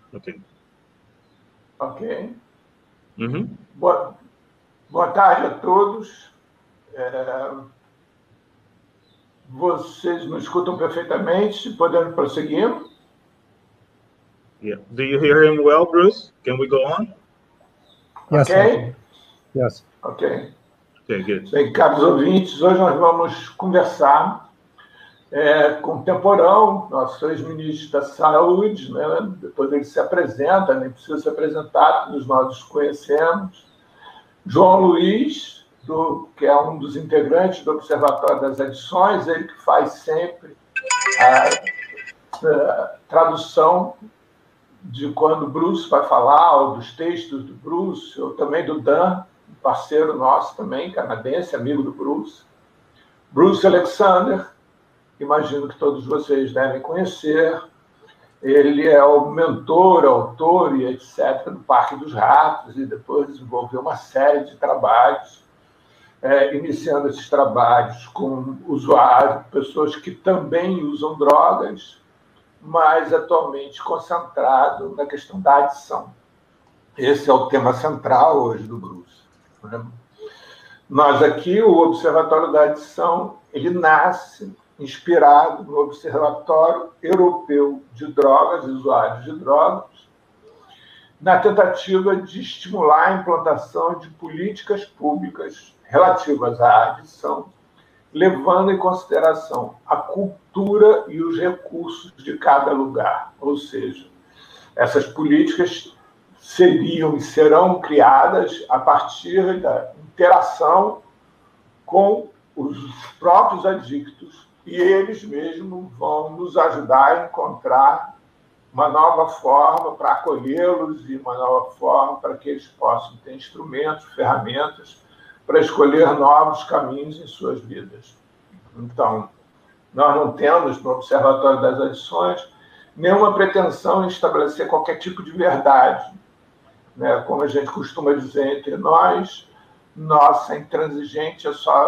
Ok. Ok. Uhum. Boa tarde a todos. Vocês me escutam perfeitamente? Podemos prosseguir? Yeah. Do you hear him well, Bruce? Can we go on? Yes, Ok? Yes. Ok. Okay, good. Bem, caros ouvintes, hoje nós vamos conversar com o Temporão, nosso ex-ministro da Saúde, né? Depois ele se apresenta, nem precisa se apresentar, todos nós os conhecemos. João Luiz, que é um dos integrantes do Observatório das Adições, ele que faz sempre a tradução de quando o Bruce vai falar, ou dos textos do Bruce, ou também do Dan, um parceiro nosso também, canadense, amigo do Bruce. Bruce Alexander, imagino que todos vocês devem conhecer. Ele é o mentor, autor e etc. do Parque dos Ratos, e depois desenvolveu uma série de trabalhos, iniciando esses trabalhos com usuários, pessoas que também usam drogas, mas atualmente concentrado na questão da adição. Esse é o tema central hoje do Bruce. Nós aqui, o Observatório da Adição, ele nasce inspirado no Observatório Europeu de Drogas, de usuários de drogas, na tentativa de estimular a implantação de políticas públicas relativas à adição, levando em consideração a cultura e os recursos de cada lugar. Ou seja, essas políticas seriam e serão criadas a partir da interação com os próprios adictos, e eles mesmos vão nos ajudar a encontrar uma nova forma para acolhê-los e uma nova forma para que eles possam ter instrumentos, ferramentas para escolher novos caminhos em suas vidas. Então, nós não temos no Observatório das Adições nenhuma pretensão em estabelecer qualquer tipo de verdade, né? Como a gente costuma dizer entre nós, nossa intransigência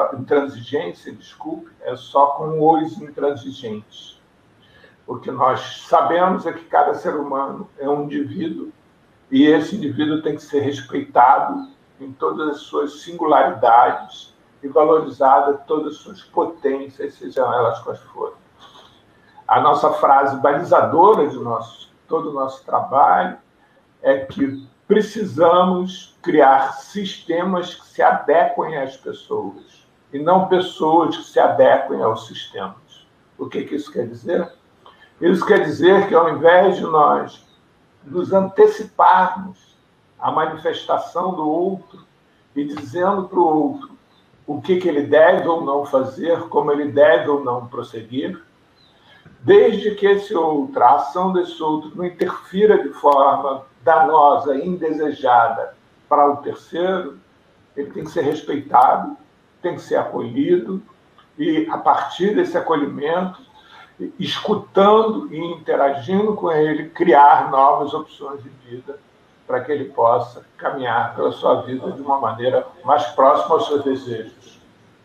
é só com os intransigentes. O que nós sabemos é que cada ser humano é um indivíduo, e esse indivíduo tem que ser respeitado em todas as suas singularidades e valorizado todas as suas potências, sejam elas quais forem. A nossa frase balizadora de todo o nosso trabalho é que precisamos criar sistemas que se adequem às pessoas, e não pessoas que se adequem aos sistemas. O que isso quer dizer? Isso quer dizer que, ao invés de nós nos anteciparmos à manifestação do outro e dizendo para o outro o que ele deve ou não fazer, como ele deve ou não prosseguir, desde que a ação desse outro não interfira de forma danosa, indesejada para o terceiro, ele tem que ser respeitado, tem que ser acolhido, e, a partir desse acolhimento, escutando e interagindo com ele, criar novas opções de vida para que ele possa caminhar pela sua vida de uma maneira mais próxima aos seus desejos.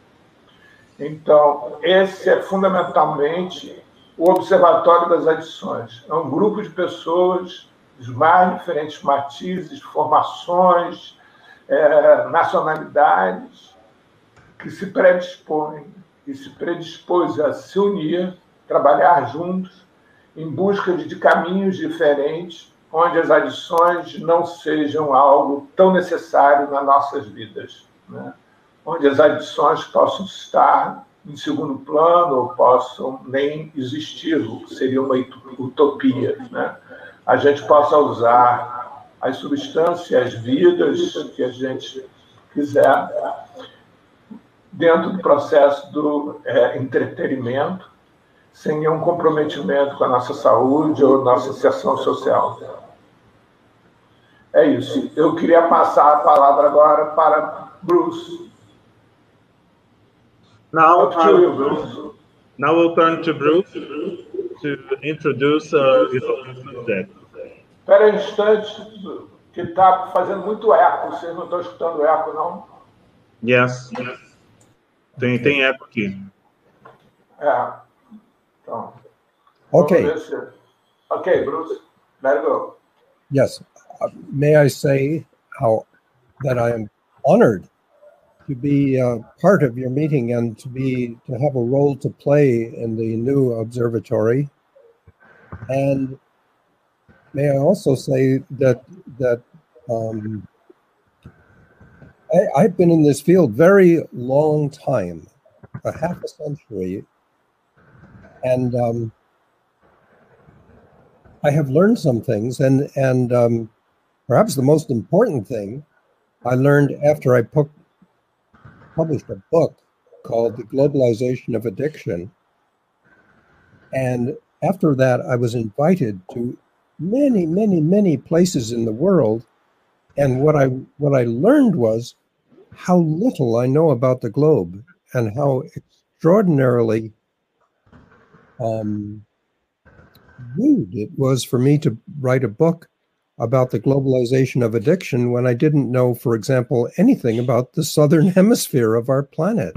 Então, esse é fundamentalmente o Observatório das Adições. É um grupo de pessoas dos mais diferentes matizes, formações, nacionalidades, que se predispõem e se predispôs a se unir, trabalhar juntos, em busca de caminhos diferentes, onde as adições não sejam algo tão necessário nas nossas vidas, né? Onde as adições possam estar em segundo plano ou possam nem existir, seria uma utopia, né? A gente possa usar as substâncias, as vidas que a gente quiser dentro do processo do entretenimento, sem nenhum comprometimento com a nossa saúde ou nossa inserção social. É isso. Eu queria passar a palavra agora para Bruce. Now we'll turn to Bruce to introduce his own subject. Espera um instante, que está fazendo muito eco. Vocês não estão escutando eco, não? Yes. Tem eco aqui. Então. Ok. Ok, Bruce. Let it go. Yes. May I say that I am honored to be part of your meeting and to have a role to play in the new observatory. And may I also say that I've been in this field very long time, a half a century, and I have learned some things, and perhaps the most important thing I learned after I published a book called The Globalization of Addiction. And after that, I was invited to many, many, many places in the world. And what I learned was how little I know about the globe and how extraordinarily rude it was for me to write a book about the globalization of addiction when I didn't know, for example, anything about the southern hemisphere of our planet.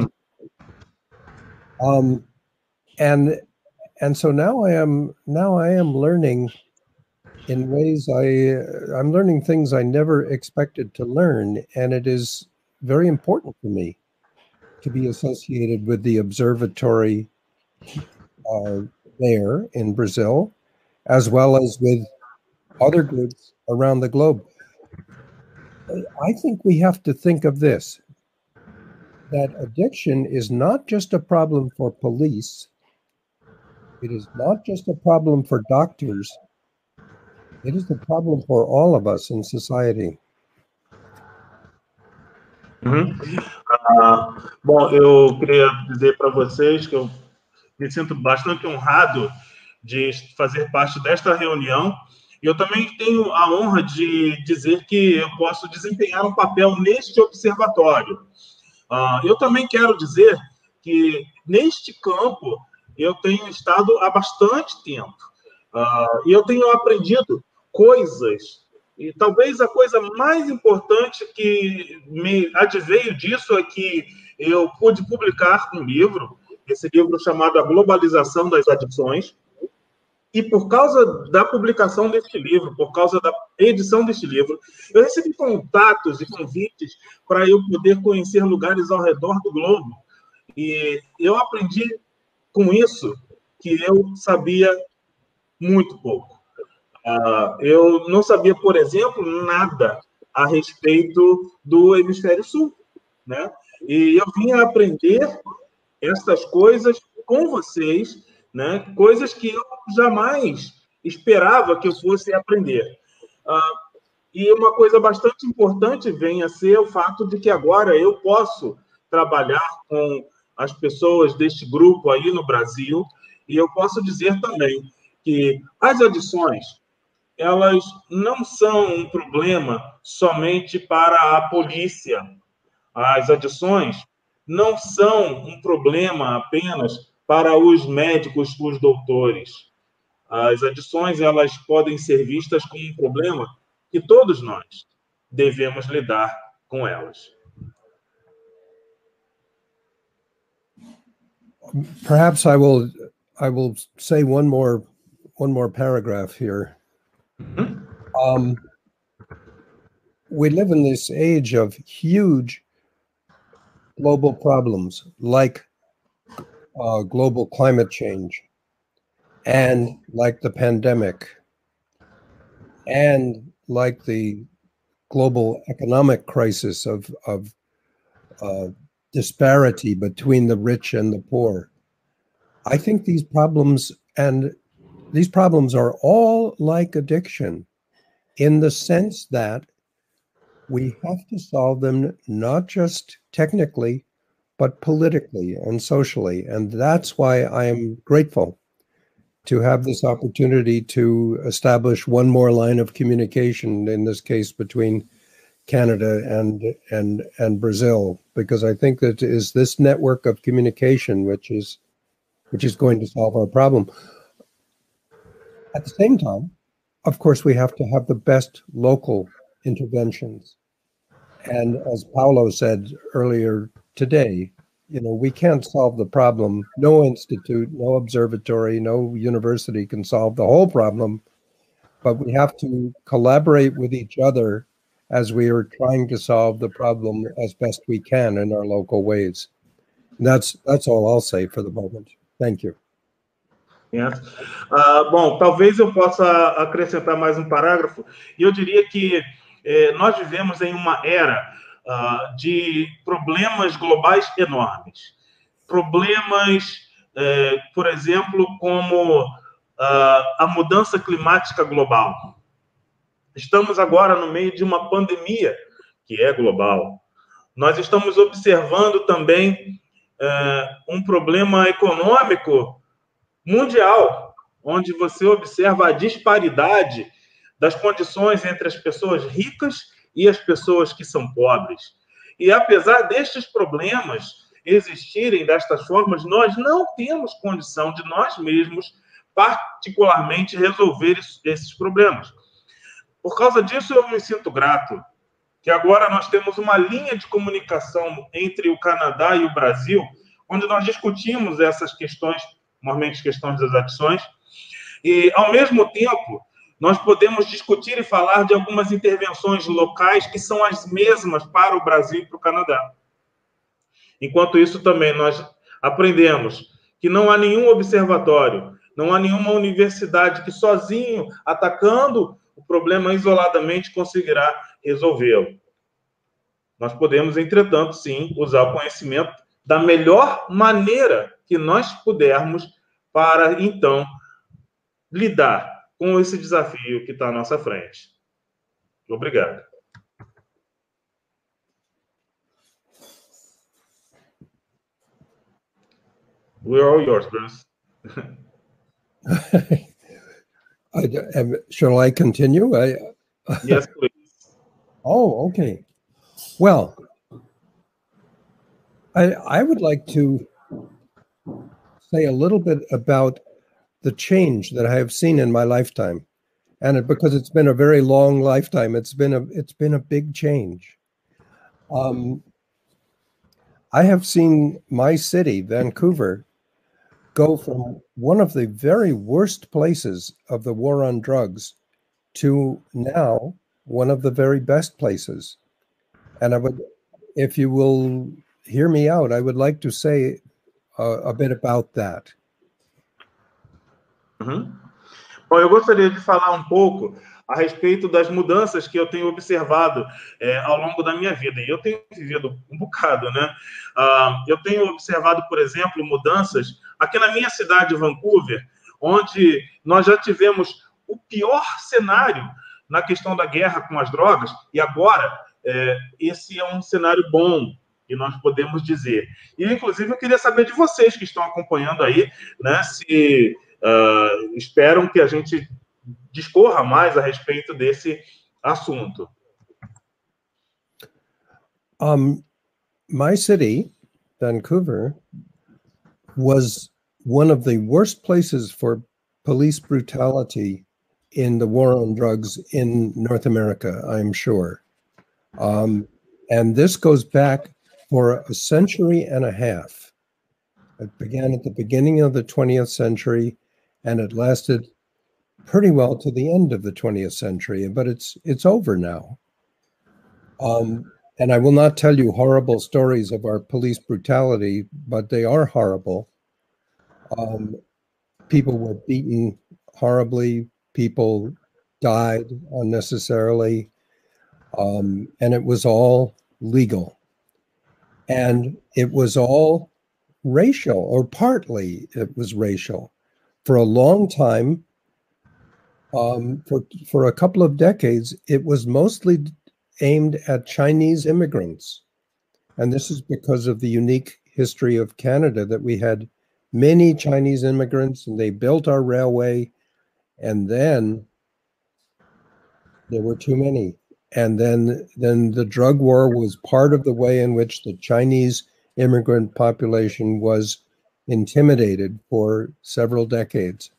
And so now I am learning in ways I'm learning things I never expected to learn, and it is very important for me to be associated with the observatory there in Brazil, as well as with other groups around the globe. I think we have to think of this, that addiction is not just a problem for police. It is not just a problem for doctors. It is a problem for all of us in society. Bom, eu queria dizer para vocês que eu me sinto bastante honrado de fazer parte desta reunião. E eu também tenho a honra de dizer que eu posso desempenhar um papel neste observatório. Eu também quero dizer que neste campo eu tenho estado há bastante tempo. E eu tenho aprendido coisas. E talvez a coisa mais importante que me adveio disso é que eu pude publicar um livro, esse livro chamado A Globalização das Adições. E por causa da publicação deste livro, por causa da edição deste livro, eu recebi contatos e convites para eu poder conhecer lugares ao redor do globo. E eu aprendi com isso que eu sabia muito pouco. Eu não sabia, por exemplo, nada a respeito do hemisfério sul, né? E eu vim a aprender essas coisas com vocês, né? Coisas que eu jamais esperava que eu fosse aprender. E uma coisa bastante importante vem a ser o fato de que agora eu posso trabalhar com as pessoas deste grupo aí no Brasil, e eu posso dizer também que as adições, elas não são um problema somente para a polícia. As adições não são um problema apenas para os médicos, os doutores. As adições, elas podem ser vistas como um problema que todos nós devemos lidar com elas. Perhaps I will say one more paragraph here. We live in this age of huge global problems like global climate change and like the pandemic and like the global economic crisis of disparity between the rich and the poor. I think these problems are all like addiction in the sense that we have to solve them not just technically, but politically and socially. And that's why I am grateful to have this opportunity to establish one more line of communication, in this case between Canada and Brazil, because I think that is this network of communication which is going to solve our problem. At the same time, of course, we have to have the best local interventions. And as Paulo said earlier today, we can't solve the problem. No institute, no observatory, no university can solve the whole problem but we have to collaborate with each other as we are trying to solve the problem as best we can in our local ways. And that's all I'll say for the moment. Thank you. Yes. Bom, talvez eu possa acrescentar mais um parágrafo, e eu diria que nós vivemos em uma era de problemas globais enormes. Problemas, por exemplo, como a mudança climática global. Estamos agora no meio de uma pandemia que é global. Nós estamos observando também um problema econômico mundial, onde você observa a disparidade das condições entre as pessoas ricas e as pessoas que são pobres. E apesar destes problemas existirem destas formas, nós não temos condição de nós mesmos particularmente resolver esses problemas. Por causa disso, eu me sinto grato que agora nós temos uma linha de comunicação entre o Canadá e o Brasil, onde nós discutimos essas questões, normalmente questões das adições, e, ao mesmo tempo, nós podemos discutir e falar de algumas intervenções locais que são as mesmas para o Brasil e para o Canadá. Enquanto isso, também nós aprendemos que não há nenhum observatório, não há nenhuma universidade que sozinho, atacando o problema isoladamente, conseguirá resolvê-lo. Nós podemos, entretanto, sim, usar o conhecimento da melhor maneira que nós pudermos para, então, lidar com esse desafio que está à nossa frente. Obrigado. We're all yours, Bruce. Shall I continue? Yes, please. Oh, okay. Well, I would like to say a little bit about the change that I have seen in my lifetime, and because it's been a very long lifetime, it's been a big change. I have seen my city, Vancouver, go from one of the very worst places of the war on drugs to now one of the very best places. And I would, if you will hear me out, I would like to say a bit about that. Uhum. Bom, eu gostaria de falar um pouco a respeito das mudanças que eu tenho observado ao longo da minha vida. E eu tenho vivido um bocado, né? Eu tenho observado, por exemplo, mudanças aqui na minha cidade, Vancouver, onde nós já tivemos o pior cenário na questão da guerra com as drogas, e agora esse é um cenário bom, que nós podemos dizer. E, inclusive, eu queria saber de vocês que estão acompanhando aí, né, se esperam que a gente discorra mais a respeito desse assunto. My city, Vancouver, was one of the worst places for police brutality in the war on drugs in North America, I'm sure. And this goes back for a century and a half. It began at the beginning of the 20th century, and it lasted pretty well to the end of the 20th century, but it's over now. And I will not tell you horrible stories of our police brutality, but they are horrible. People were beaten horribly. People died unnecessarily. And it was all legal. And it was all racial, or partly it was racial. For a long time, for a couple of decades, it was mostly aimed at Chinese immigrants. And this is because of the unique history of Canada, that we had many Chinese immigrants, and they built our railway, and then there were too many. And then the drug war was part of the way in which the Chinese immigrant population was intimidated for several decades.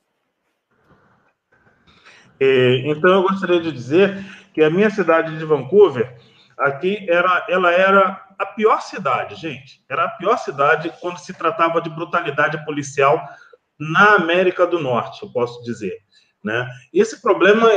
Então, eu gostaria de dizer que a minha cidade de Vancouver, aqui, ela era a pior cidade, gente. Era a pior cidade quando se tratava de brutalidade policial na América do Norte, eu posso dizer. né? E esse problema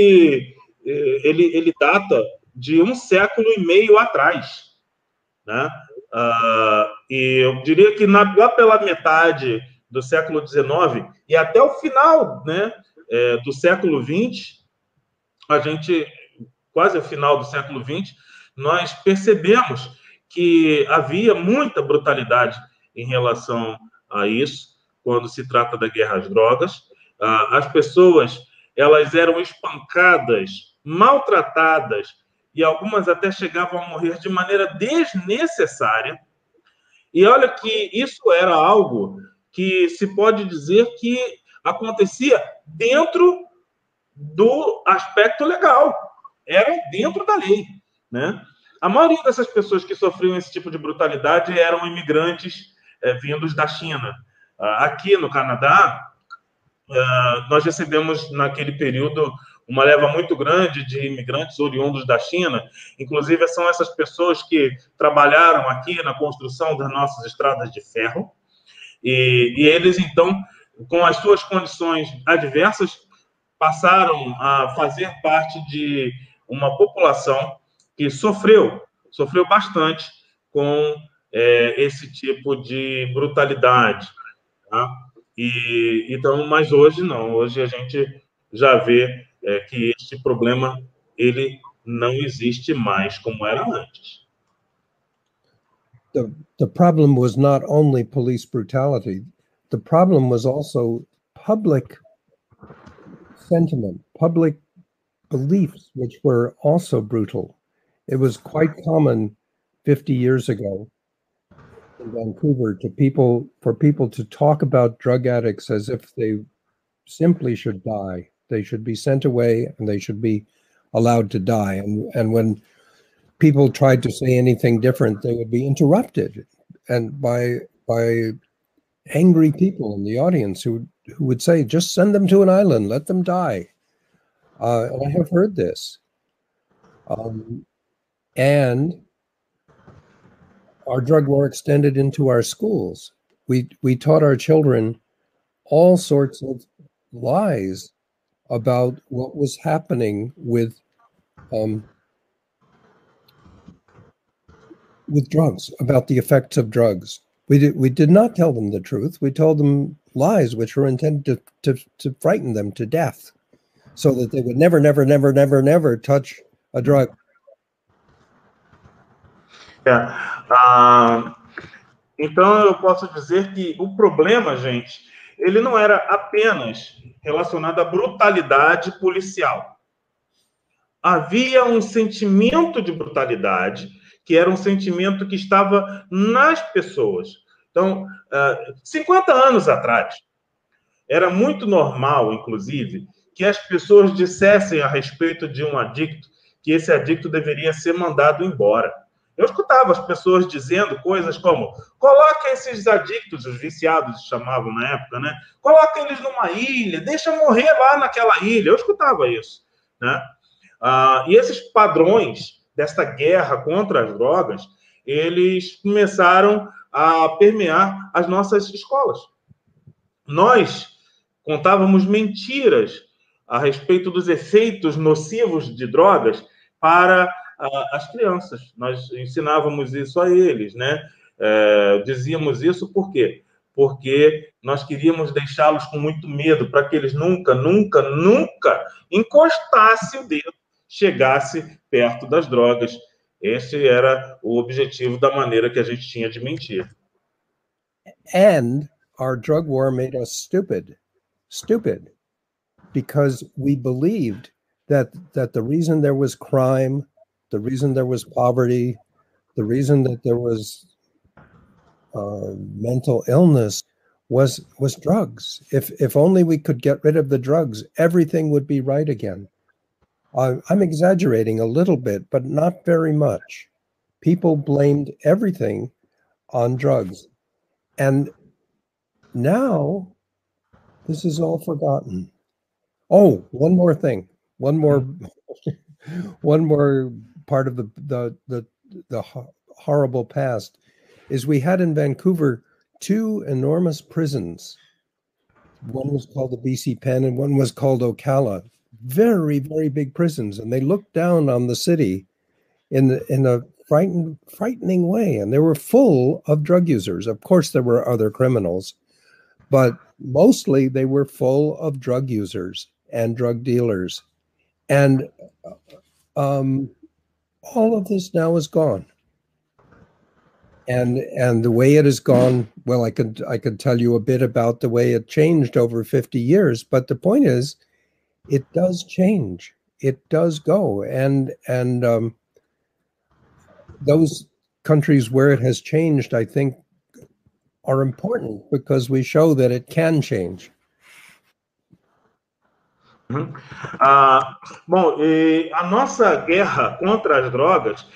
ele data de 1,5 século atrás, né? E eu diria que lá pela metade do século XIX e até o final, né, do século XX, quase o final do século XX, nós percebemos que havia muita brutalidade em relação a isso, quando se trata da guerra às drogas. As pessoas, elas eram espancadas, maltratadas, e algumas até chegavam a morrer de maneira desnecessária. E olha que isso era algo que se pode dizer que acontecia dentro do aspecto legal, era dentro da lei, né? A maioria dessas pessoas que sofriam esse tipo de brutalidade eram imigrantes vindos da China. Aqui no Canadá, nós recebemos naquele período uma leva muito grande de imigrantes oriundos da China, inclusive são essas pessoas que trabalharam aqui na construção das nossas estradas de ferro, e eles, então, com as suas condições adversas, passaram a fazer parte de uma população que sofreu bastante com esse tipo de brutalidade, tá? Então, mas hoje não, hoje a gente já vê que este problema ele não existe mais como era antes. The problem was not only police brutality, the problem was also public sentiment, public beliefs, which were also brutal. It was quite common 50 years ago in Vancouver for people to talk about drug addicts as if they simply should die. They should be sent away and they should be allowed to die. And when people tried to say anything different, they would be interrupted and by angry people in the audience who would say, just send them to an island, let them die. And I have heard this. And our drug war extended into our schools. We taught our children all sorts of lies about what was happening with drugs, about the effects of drugs. We did not tell them the truth. We told them lies which were intended to frighten them to death, so that they would never touch a drug. Então eu posso dizer que o problema, gente, ele não era apenas relacionado à brutalidade policial. Havia um sentimento de brutalidade que era um sentimento que estava nas pessoas. Então, 50 anos atrás, era muito normal, inclusive, que as pessoas dissessem a respeito de um adicto que esse adicto deveria ser mandado embora. Eu escutava as pessoas dizendo coisas como: coloca esses adictos, os viciados chamavam na época, né? Coloca eles numa ilha, deixa morrer lá naquela ilha. Eu escutava isso, né? E esses padrões desta guerra contra as drogas, eles começaram a permear as nossas escolas. Nós contávamos mentiras a respeito dos efeitos nocivos de drogas para as crianças. Nós ensinávamos isso a eles, né? Dizíamos isso por quê? Porque nós queríamos deixá-los com muito medo, para que eles nunca encostassem o dedo, chegasse perto das drogas. Esse era o objetivo da maneira que a gente tinha de mentir. And our drug war made us stupid, because we believed that the reason there was crime, the reason there was poverty, the reason that there was mental illness was drugs. If only we could get rid of the drugs, everything would be right again. I'm exaggerating a little bit, but not very much. People blamed everything on drugs. And now this is all forgotten. Oh, one more thing. One more part of the horrible past is we had in Vancouver 2 enormous prisons one was called the BC Penn and one was called Ocala. Very, very big prisons, and they looked down on the city in a frightening way, and they were full of drug users. Of course, there were other criminals, but mostly they were full of drug users and drug dealers. And all of this now is gone. And the way it has gone, well, I could tell you a bit about the way it changed over 50 years, but the point is, it does change. It does go. And those countries where it has changed, I think, are important because we show that it can change. Bom, a nossa guerra contra as drogas,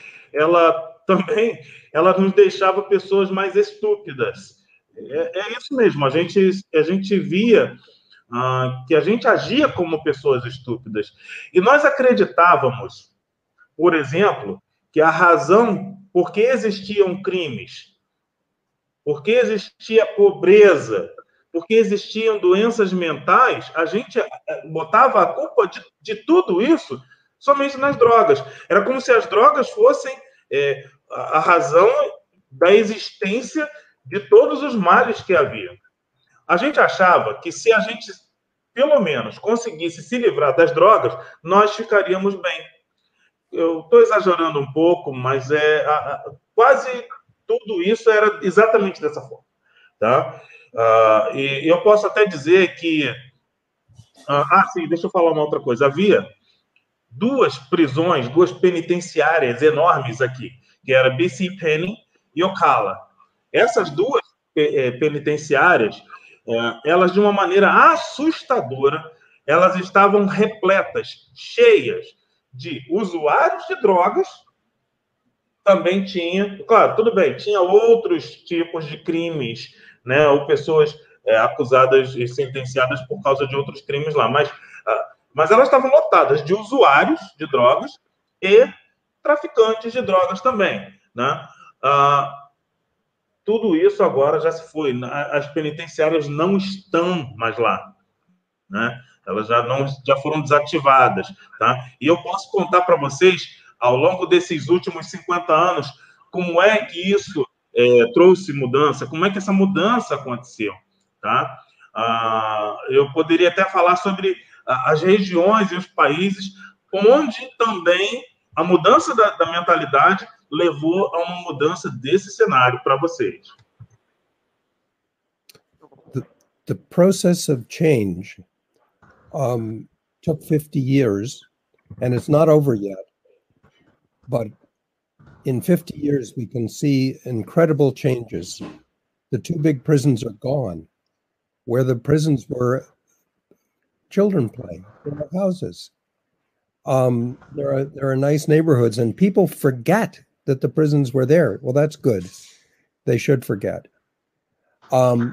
ela nos deixava pessoas mais estúpidas. É isso mesmo, a gente via que a gente agia como pessoas estúpidas. E nós acreditávamos, por exemplo, que a razão por que existiam crimes, por que existia pobreza, por que existiam doenças mentais, a gente botava a culpa de tudo isso somente nas drogas. Era como se as drogas fossem a razão da existência de todos os males que havia. A gente achava que se a gente, pelo menos, conseguisse se livrar das drogas, nós ficaríamos bem. Eu estou exagerando um pouco, mas quase tudo isso era exatamente dessa forma. Tá? E eu posso até dizer que... sim, deixa eu falar uma outra coisa. Havia duas prisões, duas penitenciárias enormes aqui, que era BC Penn e Ocala. Essas duas penitenciárias, elas, de uma maneira assustadora, elas estavam repletas, cheias de usuários de drogas. Também tinha, claro, tudo bem, tinha outros tipos de crimes, né, ou pessoas acusadas e sentenciadas por causa de outros crimes lá, mas elas estavam lotadas de usuários de drogas e traficantes de drogas também, né? Tudo isso agora já se foi. As penitenciárias não estão mais lá, né? Elas já foram desativadas, tá? E eu posso contar para vocês, ao longo desses últimos 50 anos, como é que isso trouxe mudança, como é que essa mudança aconteceu, tá? Eu poderia até falar sobre as regiões e os países onde também a mudança da mentalidade levou a uma mudança desse cenário para vocês. The process of change took 50 years, and it's not over yet. But in 50 years, we can see incredible changes. The two big prisons are gone. Where the prisons were, children play. There are houses. There are nice neighborhoods, and people forget that the prisons were there. Well, that's good. They should forget. The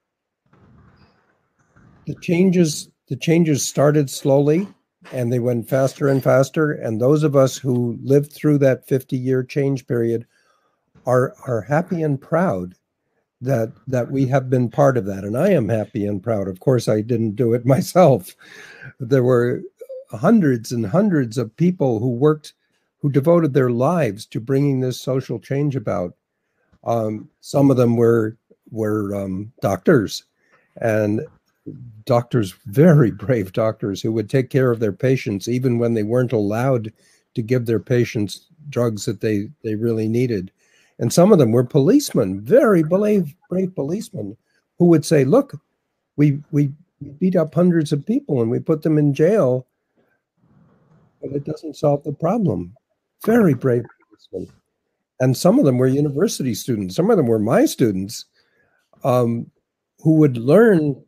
changes started slowly, and they went faster and faster. And those of us who lived through that 50-year change period are happy and proud that we have been part of that. And I am happy and proud. Of course, I didn't do it myself. There were hundreds and hundreds of people who devoted their lives to bringing this social change about. Some of them were doctors, and doctors, very brave doctors, who would take care of their patients even when they weren't allowed to give their patients drugs that they really needed. And some of them were policemen, very brave policemen, who would say, look, we beat up hundreds of people and we put them in jail, but it doesn't solve the problem. Very brave policemen. And some of them were university students. Some of them were my students, who would learn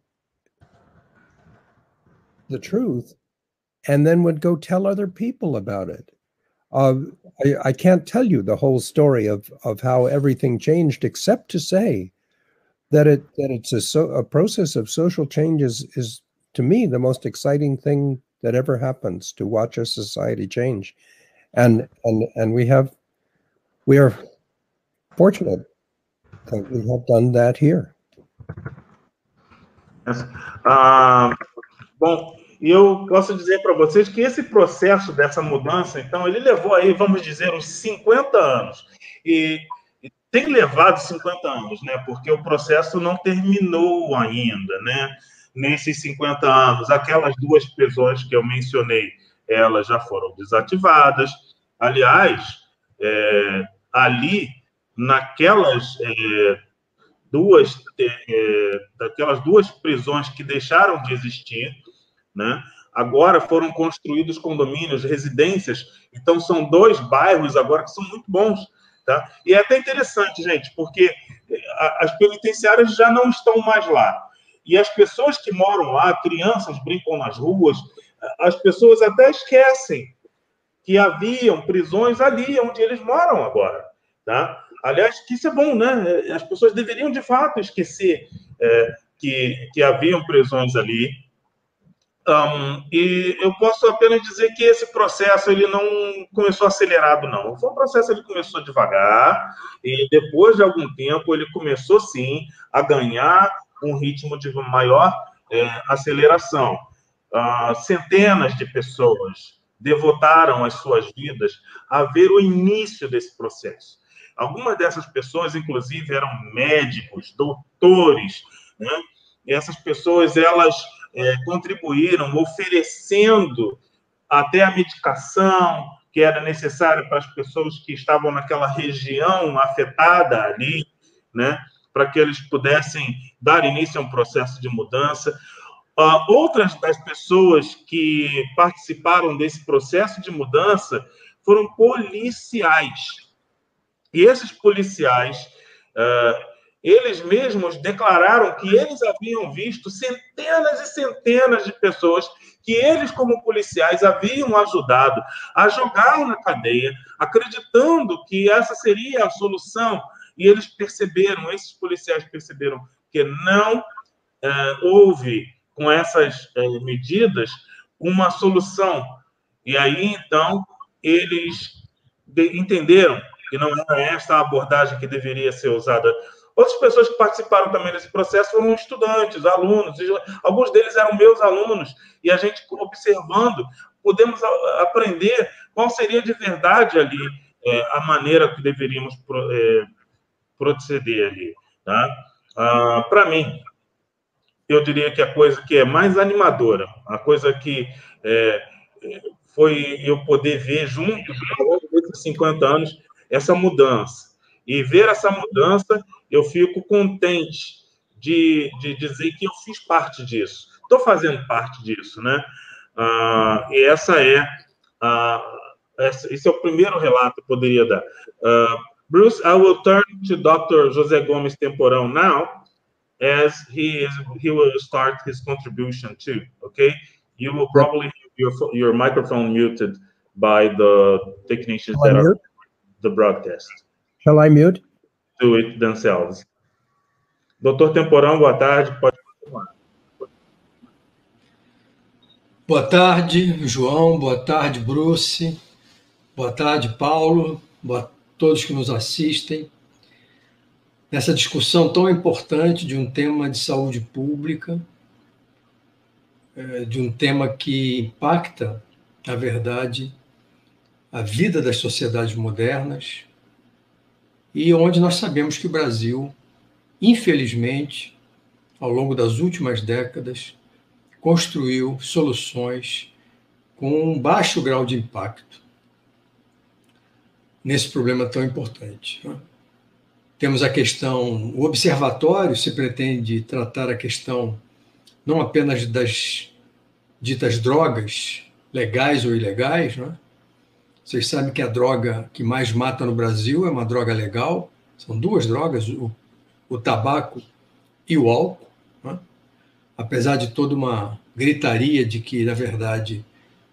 the truth and then would go tell other people about it. I can't tell you the whole story of how everything changed, except to say that it's a process of social change is to me the most exciting thing that ever happens, to watch a society change, and we are fortunate that we have done that here. Bom, eu posso dizer para vocês que esse processo dessa mudança, então, ele levou aí, vamos dizer, uns 50 anos. E tem levado 50 anos, né? Porque o processo não terminou ainda, né? Nesses 50 anos, aquelas 2 prisões que eu mencionei, elas já foram desativadas. Aliás, ali, naquelas daquelas 2 prisões que deixaram de existir, né? Agora foram construídos condomínios, residências. Então, são 2 bairros agora que são muito bons. Tá? E é até interessante, gente, porque as penitenciárias já não estão mais lá. E as pessoas que moram lá, crianças brincam nas ruas, as pessoas até esquecem que haviam prisões ali onde eles moram agora. Tá? Aliás, que isso é bom, né? As pessoas deveriam, de fato, esquecer que haviam prisões ali. E eu posso apenas dizer que esse processo ele não começou acelerado, não. Foi um processo, ele começou devagar, e depois de algum tempo ele começou, sim, a ganhar um ritmo de maior aceleração. Centenas de pessoas devotaram as suas vidas a ver o início desse processo. Algumas dessas pessoas, inclusive, eram médicos, doutores, né? E essas pessoas, elas contribuíram oferecendo até a medicação que era necessária para as pessoas que estavam naquela região afetada ali, né, para que eles pudessem dar início a um processo de mudança. Outras das pessoas que participaram desse processo de mudança foram policiais. E esses policiais, eles mesmos declararam que eles haviam visto centenas e centenas de pessoas que eles, como policiais, haviam ajudado a jogar na cadeia, acreditando que essa seria a solução. E eles perceberam, esses policiais perceberam que não houve, com essas medidas, uma solução. E aí, então, eles entenderam que não era esta a abordagem que deveria ser usada. Outras pessoas que participaram também desse processo foram estudantes, alunos, alguns deles eram meus alunos, e a gente, observando, podemos aprender qual seria de verdade ali a maneira que deveríamos proceder ali. Tá? Para mim, eu diria que a coisa que é mais animadora, a coisa que foi eu poder ver juntos, ao longo desses 50 anos, essa mudança. E ver essa mudança, eu fico contente de dizer que eu fiz parte disso. Estou fazendo parte disso, né? E esse é o primeiro relato que eu poderia dar. Bruce, I will turn to Dr. José Gomes Temporão now, as he will start his contribution too, okay? You will probably have your microphone muted by the technicians that are the broadcast. Shall I mute? Do it themselves. Doutor Temporão, boa tarde. Pode continuar. Boa tarde, João. Boa tarde, Bruce. Boa tarde, Paulo. Boa a todos que nos assistem. Nessa discussão tão importante de um tema de saúde pública, de um tema que impacta, na verdade, a vida das sociedades modernas, e onde nós sabemos que o Brasil, infelizmente, ao longo das últimas décadas, construiu soluções com um baixo grau de impacto nesse problema tão importante. Temos a questão, o observatório se pretende tratar a questão não apenas das ditas drogas legais ou ilegais, não é? Vocês sabem que a droga que mais mata no Brasil é uma droga legal, são 2 drogas, o tabaco e o álcool, não é? Apesar de toda uma gritaria de que, na verdade,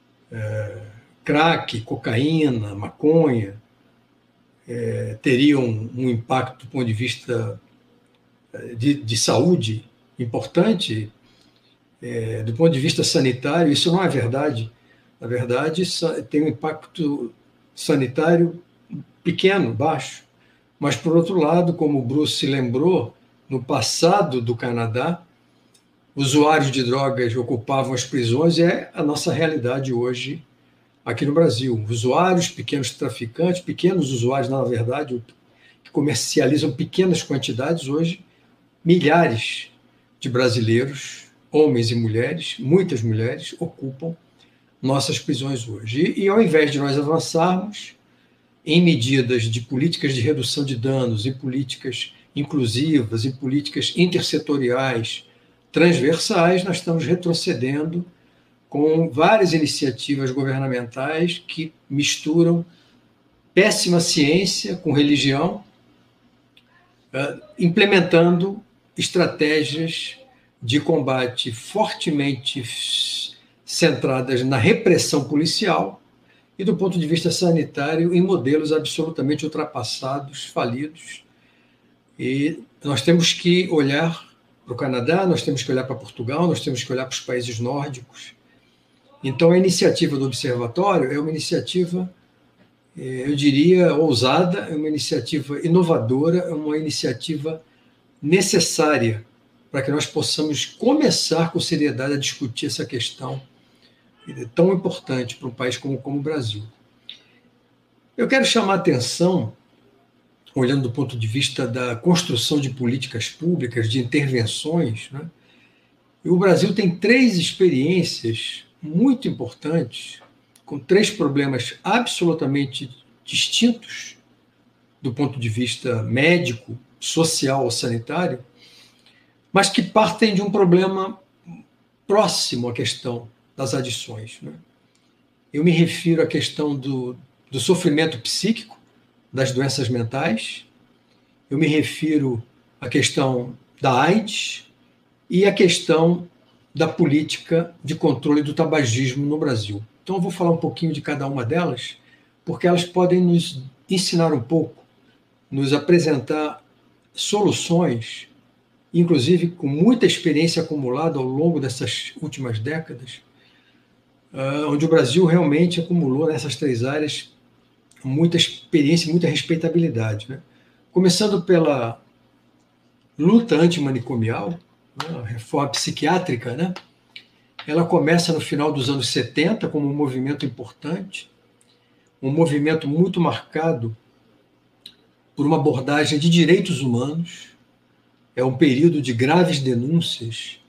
crack, cocaína, maconha teriam um impacto do ponto de vista de saúde importante, do ponto de vista sanitário, isso não é verdade. Na verdade, tem um impacto sanitário pequeno, baixo. Mas, por outro lado, como o Bruce se lembrou, no passado do Canadá, usuários de drogas ocupavam as prisões, é a nossa realidade hoje aqui no Brasil. Usuários, pequenos traficantes, pequenos usuários, na verdade, que comercializam pequenas quantidades hoje, milhares de brasileiros, homens e mulheres, muitas mulheres, ocupam nossas prisões hoje. E ao invés de nós avançarmos em medidas de políticas de redução de danos, em políticas inclusivas, em políticas intersetoriais, transversais, nós estamos retrocedendo com várias iniciativas governamentais que misturam péssima ciência com religião, implementando estratégias de combate fortemente centradas na repressão policial e, do ponto de vista sanitário, em modelos absolutamente ultrapassados, falidos. E nós temos que olhar para o Canadá, nós temos que olhar para Portugal, nós temos que olhar para os países nórdicos. Então, a iniciativa do Observatório é uma iniciativa, eu diria, ousada, é uma iniciativa inovadora, é uma iniciativa necessária para que nós possamos começar com seriedade a discutir essa questão tão importante para um país como o Brasil. Eu quero chamar a atenção, olhando do ponto de vista da construção de políticas públicas, de intervenções, né? E o Brasil tem 3 experiências muito importantes, com 3 problemas absolutamente distintos do ponto de vista médico, social ou sanitário, mas que partem de um problema próximo à questão das adições, né? Eu me refiro à questão do sofrimento psíquico, das doenças mentais, eu me refiro à questão da AIDS e à questão da política de controle do tabagismo no Brasil. Então, eu vou falar um pouquinho de cada uma delas, porque elas podem nos ensinar um pouco, nos apresentar soluções, inclusive com muita experiência acumulada ao longo dessas últimas décadas, onde o Brasil realmente acumulou nessas 3 áreas muita experiência e muita respeitabilidade, né? Começando pela luta antimanicomial, né? A reforma psiquiátrica, né? Ela começa no final dos anos 70 como um movimento importante, um movimento muito marcado por uma abordagem de direitos humanos. É um período de graves denúncias,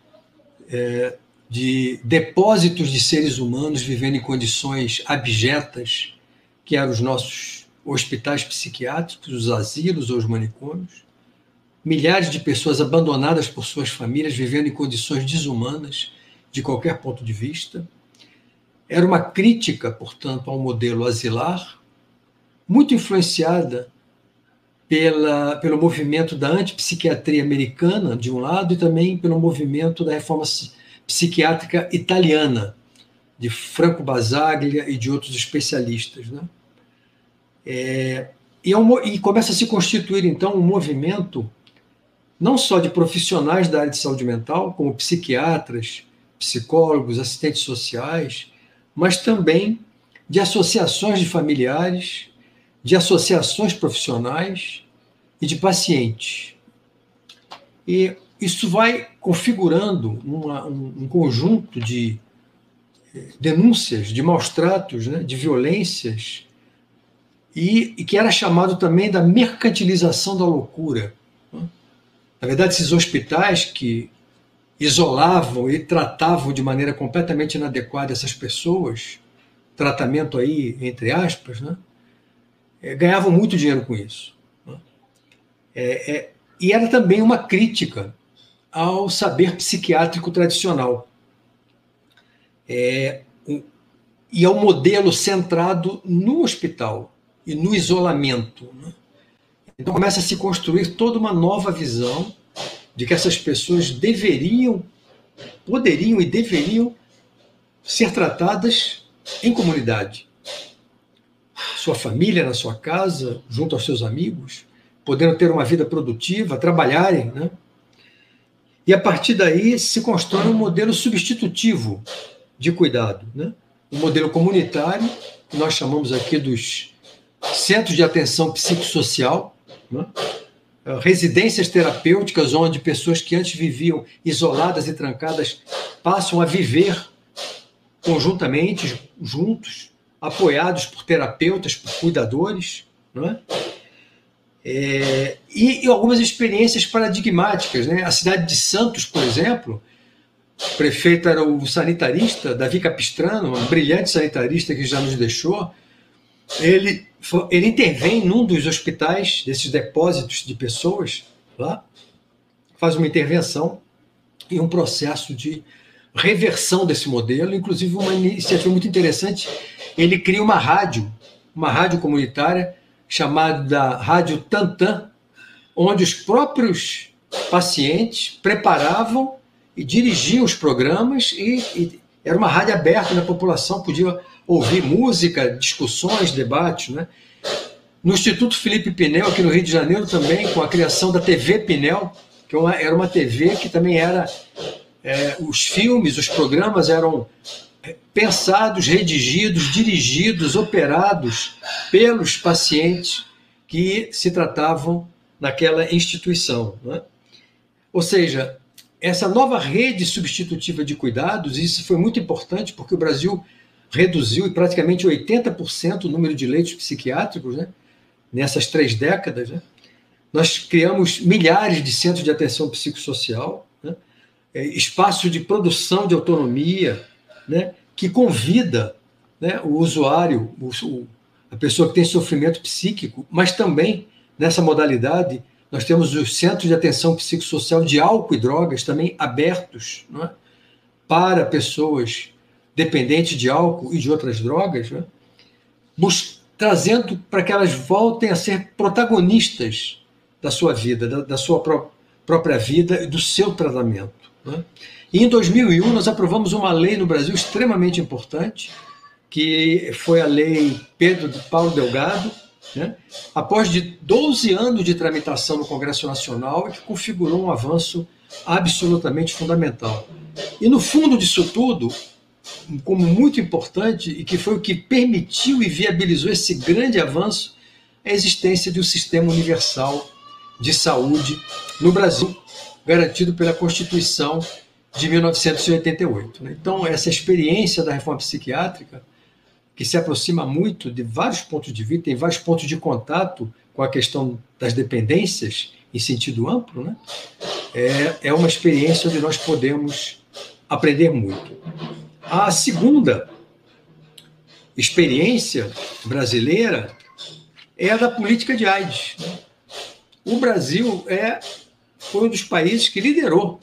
de depósitos de seres humanos vivendo em condições abjetas, que eram os nossos hospitais psiquiátricos, os asilos ou os manicômios, milhares de pessoas abandonadas por suas famílias, vivendo em condições desumanas, de qualquer ponto de vista. Era uma crítica, portanto, ao modelo asilar, muito influenciada pelo movimento da antipsiquiatria americana, de um lado, e também pelo movimento da reforma psiquiátrica italiana, de Franco Basaglia e de outros especialistas, né? E começa a se constituir, então, um movimento não só de profissionais da área de saúde mental, como psiquiatras, psicólogos, assistentes sociais, mas também de associações de familiares, de associações profissionais e de pacientes. E isso vai configurando um conjunto de denúncias de maus-tratos, né, de violências, e que era chamado também da mercantilização da loucura. Na verdade, esses hospitais que isolavam e tratavam de maneira completamente inadequada essas pessoas, tratamento aí, entre aspas, né, ganhavam muito dinheiro com isso. E era também uma crítica ao saber psiquiátrico tradicional. E ao modelo centrado no hospital e no isolamento, né? Então começa a se construir toda uma nova visão de que essas pessoas poderiam e deveriam ser tratadas em comunidade. Sua família, na sua casa, junto aos seus amigos, podendo ter uma vida produtiva, trabalharem, né? E a partir daí se constrói um modelo substitutivo de cuidado, né? Um modelo comunitário, que nós chamamos aqui dos centros de atenção psicossocial, né? residências terapêuticas, onde pessoas que antes viviam isoladas e trancadas passam a viver conjuntamente, juntos, apoiados por terapeutas, por cuidadores, não é? E algumas experiências paradigmáticas, né? A cidade de Santos, por exemplo, o prefeito era o sanitarista Davi Capistrano, um brilhante sanitarista que já nos deixou. Ele intervém num dos hospitais, desses depósitos de pessoas lá, faz uma intervenção e um processo de reversão desse modelo, inclusive uma iniciativa muito interessante. Ele cria uma rádio comunitária chamada Rádio Tantan, onde os próprios pacientes preparavam e dirigiam os programas, e era uma rádio aberta, a população podia ouvir música, discussões, debates, né? No Instituto Felipe Pinel, aqui no Rio de Janeiro também, com a criação da TV Pinel, que era uma TV que também era... os filmes, os programas eram pensados, redigidos, dirigidos, operados pelos pacientes que se tratavam naquela instituição, né? Ou seja, essa nova rede substitutiva de cuidados, isso foi muito importante porque o Brasil reduziu em praticamente 80% o número de leitos psiquiátricos, né? Nessas 3 décadas, né? Nós criamos milhares de centros de atenção psicossocial, né? Espaço de produção de autonomia, né? Que convida, né, o usuário, a pessoa que tem sofrimento psíquico, mas também, nessa modalidade, nós temos os centros de atenção psicossocial de álcool e drogas também abertos, não é? Para pessoas dependentes de álcool e de outras drogas, né? Trazendo para que elas voltem a ser protagonistas da sua vida, da sua própria vida e do seu tratamento, né? E em 2001 nós aprovamos uma lei no Brasil extremamente importante, que foi a lei Pedro de Paulo Delgado, né? Após de 12 anos de tramitação no Congresso Nacional, que configurou um avanço absolutamente fundamental. E no fundo disso tudo, como muito importante, e que foi o que permitiu e viabilizou esse grande avanço, é a existência de um sistema universal de saúde no Brasil, garantido pela Constituição de 1988. Então, essa experiência da reforma psiquiátrica, que se aproxima muito de vários pontos de vista, tem vários pontos de contato com a questão das dependências em sentido amplo, né? É uma experiência onde nós podemos aprender muito. A segunda experiência brasileira é a da política de AIDS. O Brasil foi um dos países que liderou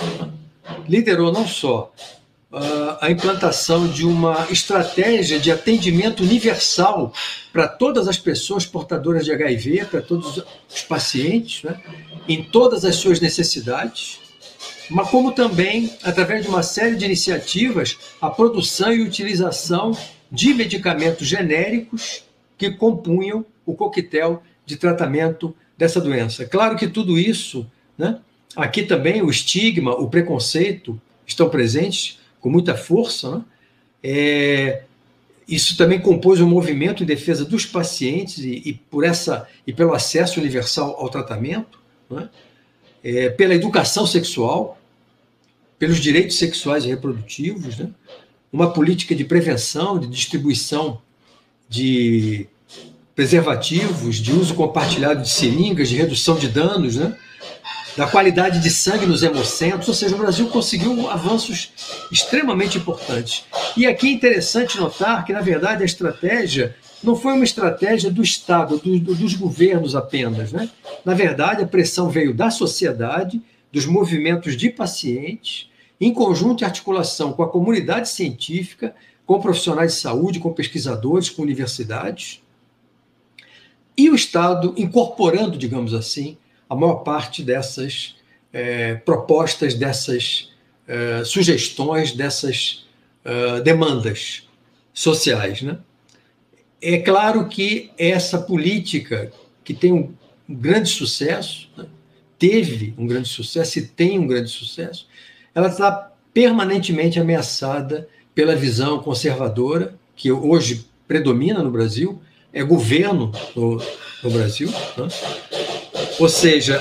não só a implantação de uma estratégia de atendimento universal para todas as pessoas portadoras de HIV, para todos os pacientes, né, em todas as suas necessidades, mas como também, através de uma série de iniciativas, a produção e utilização de medicamentos genéricos que compunham o coquetel de tratamento dessa doença. Claro que tudo isso, né, aqui também o estigma, o preconceito estão presentes com muita força, né? Isso também compôs um movimento em defesa dos pacientes e pelo acesso universal ao tratamento, né? Pela educação sexual, pelos direitos sexuais e reprodutivos, né? Uma política de prevenção, de distribuição de preservativos, de uso compartilhado de seringas, de redução de danos, né? Da qualidade de sangue nos hemocentros, ou seja, o Brasil conseguiu avanços extremamente importantes. E aqui é interessante notar que, na verdade, a estratégia não foi uma estratégia do Estado, dos governos apenas, né? Na verdade, a pressão veio da sociedade, dos movimentos de pacientes, em conjunto e articulação com a comunidade científica, com profissionais de saúde, com pesquisadores, com universidades, e o Estado incorporando, digamos assim, a maior parte dessas propostas, dessas sugestões, dessas demandas sociais, né? É claro que essa política, que tem um grande sucesso, né? Teve um grande sucesso e tem um grande sucesso, ela está permanentemente ameaçada pela visão conservadora, que hoje predomina no Brasil, é governo no Brasil, né? Ou seja,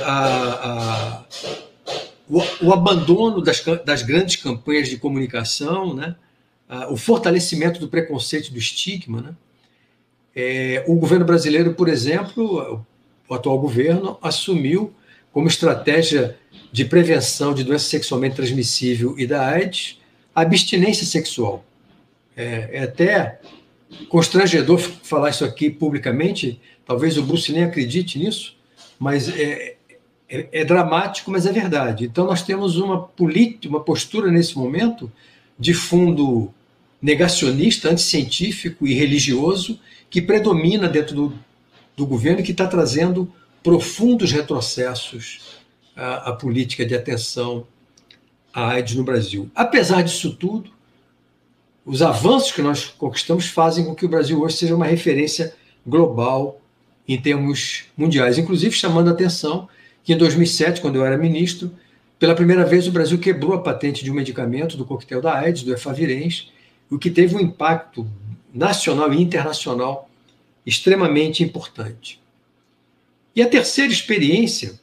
o abandono das grandes campanhas de comunicação, né? O fortalecimento do preconceito, do estigma, né? O governo brasileiro, por exemplo, o atual governo, assumiu como estratégia de prevenção de doença sexualmente transmissível e da AIDS a abstinência sexual. É até constrangedor falar isso aqui publicamente, talvez o Bruce nem acredite nisso, mas é dramático, mas é verdade. Então, nós temos uma postura nesse momento de fundo negacionista, anticientífico e religioso que predomina dentro do governo e que está trazendo profundos retrocessos à política de atenção à AIDS no Brasil. Apesar disso tudo, os avanços que nós conquistamos fazem com que o Brasil hoje seja uma referência global em termos mundiais, inclusive chamando a atenção que em 2007, quando eu era ministro, pela primeira vez o Brasil quebrou a patente de um medicamento do coquetel da AIDS, do Efavirenz, o que teve um impacto nacional e internacional extremamente importante. E a terceira experiência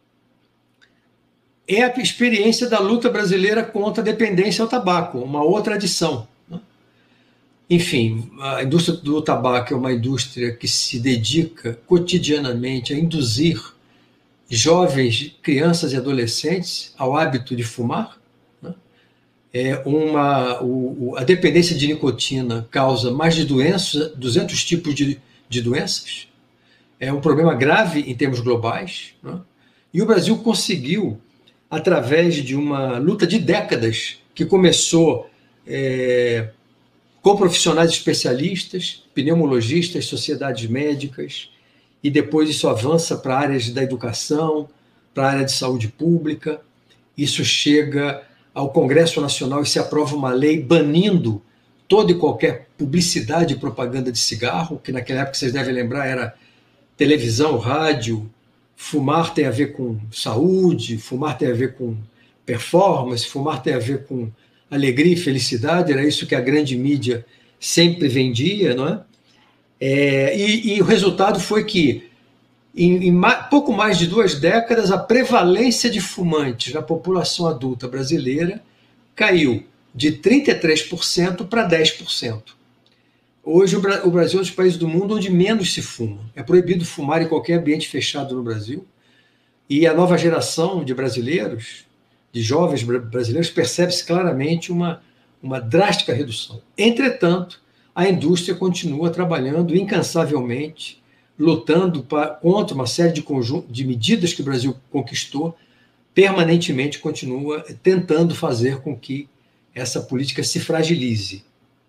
é a experiência da luta brasileira contra a dependência ao tabaco, uma outra adição. Enfim, a indústria do tabaco é uma indústria que se dedica cotidianamente a induzir jovens, crianças e adolescentes ao hábito de fumar. A dependência de nicotina causa mais de 200 tipos de doenças. É um problema grave em termos globais. E o Brasil conseguiu, através de uma luta de décadas, que começou com profissionais especialistas, pneumologistas, sociedades médicas, e depois isso avança para áreas da educação, para a área de saúde pública. Isso chega ao Congresso Nacional e se aprova uma lei banindo toda e qualquer publicidade e propaganda de cigarro, que naquela época, vocês devem lembrar, era televisão, rádio. Fumar tem a ver com saúde, fumar tem a ver com performance, fumar tem a ver com alegria e felicidade, era isso que a grande mídia sempre vendia, não é? E o resultado foi que, em pouco mais de 2 décadas, a prevalência de fumantes na população adulta brasileira caiu de 33% para 10%. Hoje, o Brasil é um dos países do mundo onde menos se fuma. É proibido fumar em qualquer ambiente fechado no Brasil. E a nova geração de brasileiros, de jovens brasileiros, percebe-se claramente uma drástica redução. Entretanto, a indústria continua trabalhando incansavelmente, lutando contra uma série de medidas que o Brasil conquistou, permanentemente continua tentando fazer com que essa política se fragilize.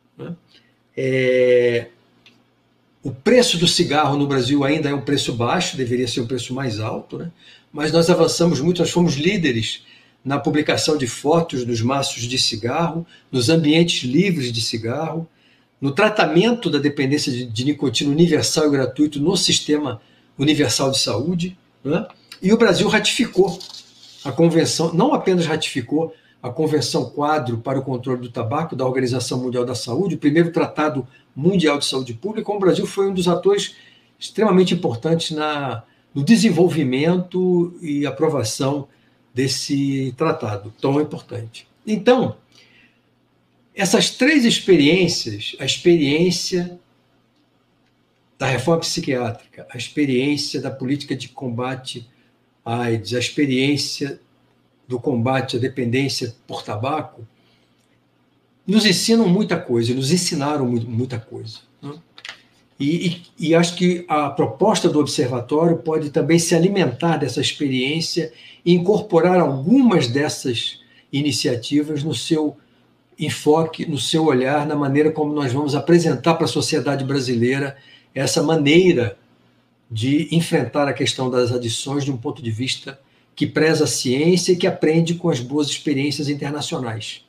O preço do cigarro no Brasil ainda é um preço baixo, deveria ser um preço mais alto, mas nós avançamos muito, nós fomos líderes na publicação de fotos dos maços de cigarro, nos ambientes livres de cigarro, no tratamento da dependência de nicotina universal e gratuito no Sistema Universal de Saúde. E o Brasil ratificou a convenção, não apenas ratificou a Convenção Quadro para o Controle do Tabaco da Organização Mundial da Saúde, o primeiro tratado mundial de saúde pública, como o Brasil foi um dos atores extremamente importantes no desenvolvimento e aprovação desse tratado tão importante. Então, essas 3 experiências, a experiência da reforma psiquiátrica, a experiência da política de combate à AIDS, a experiência do combate à dependência por tabaco, nos ensinam muita coisa, nos ensinaram muita coisa. E acho que a proposta do Observatório pode também se alimentar dessa experiência e incorporar algumas dessas iniciativas no seu enfoque, no seu olhar, na maneira como nós vamos apresentar para a sociedade brasileira essa maneira de enfrentar a questão das adições de um ponto de vista que preza a ciência e que aprende com as boas experiências internacionais.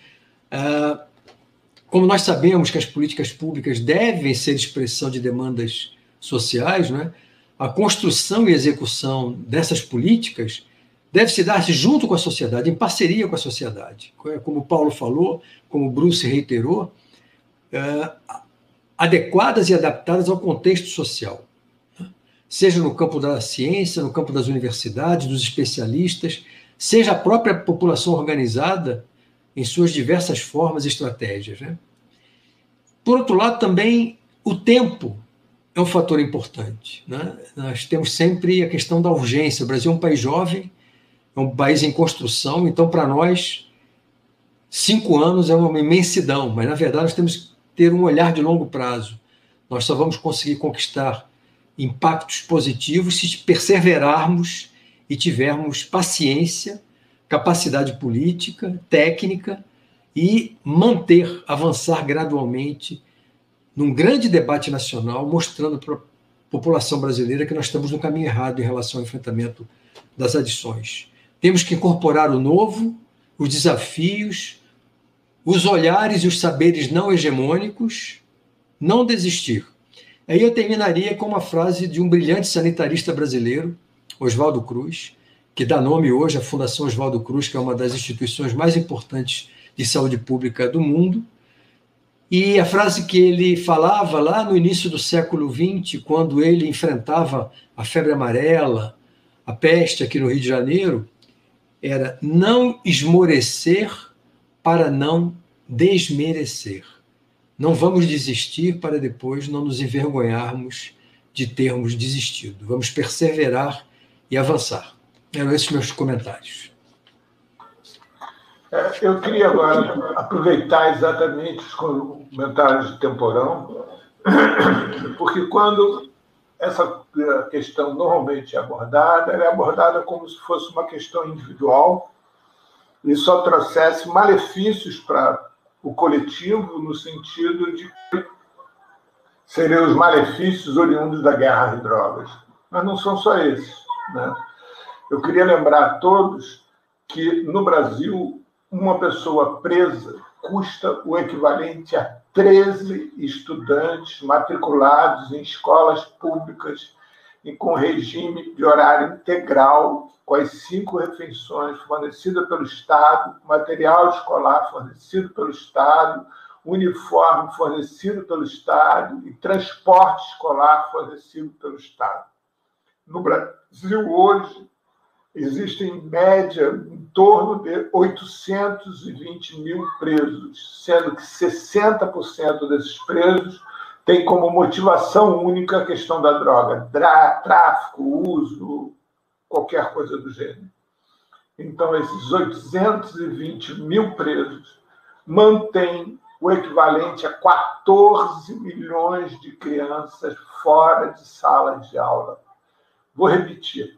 Como nós sabemos que as políticas públicas devem ser expressão de demandas sociais, a construção e execução dessas políticas deve se dar junto com a sociedade, em parceria com a sociedade. Como o Paulo falou, como o Bruce reiterou, adequadas e adaptadas ao contexto social. seja no campo da ciência, no campo das universidades, dos especialistas, seja a própria população organizada em suas diversas formas e estratégias, né? Por outro lado, também o tempo é um fator importante, né? Nós temos sempre a questão da urgência. O Brasil é um país jovem, é um país em construção, então, para nós, 5 anos é uma imensidão, mas, na verdade, nós temos que ter um olhar de longo prazo. Nós só vamos conseguir conquistar impactos positivos se perseverarmos e tivermos paciência, capacidade política, técnica e avançar gradualmente num grande debate nacional, mostrando para a população brasileira que nós estamos no caminho errado em relação ao enfrentamento das adições. Temos que incorporar o novo, os desafios, os olhares e os saberes não hegemônicos, não desistir. Aí eu terminaria com uma frase de um brilhante sanitarista brasileiro, Oswaldo Cruz, que dá nome hoje à Fundação Oswaldo Cruz, que é uma das instituições mais importantes de saúde pública do mundo. E a frase que ele falava lá no início do século XX, quando ele enfrentava a febre amarela, a peste aqui no Rio de Janeiro, era: não esmorecer para não desmerecer. Não vamos desistir para depois não nos envergonharmos de termos desistido. Vamos perseverar e avançar. Eram esses meus comentários. Eu queria agora aproveitar exatamente os comentários de Temporão, porque quando essa questão normalmente é abordada, ela é abordada como se fosse uma questão individual e só trouxesse malefícios para o coletivo, no sentido de que seriam os malefícios oriundos da guerra às drogas. Mas não são só esses, né? Eu queria lembrar a todos que, no Brasil, uma pessoa presa custa o equivalente a 13 estudantes matriculados em escolas públicas e com regime de horário integral, com as 5 refeições fornecidas pelo Estado, material escolar fornecido pelo Estado, uniforme fornecido pelo Estado e transporte escolar fornecido pelo Estado. No Brasil, hoje, existem, em média, em torno de 820 mil presos, sendo que 60% desses presos têm como motivação única a questão da droga, tráfico, uso, qualquer coisa do gênero. Então, esses 820 mil presos mantêm o equivalente a 14 milhões de crianças fora de salas de aula. Vou repetir: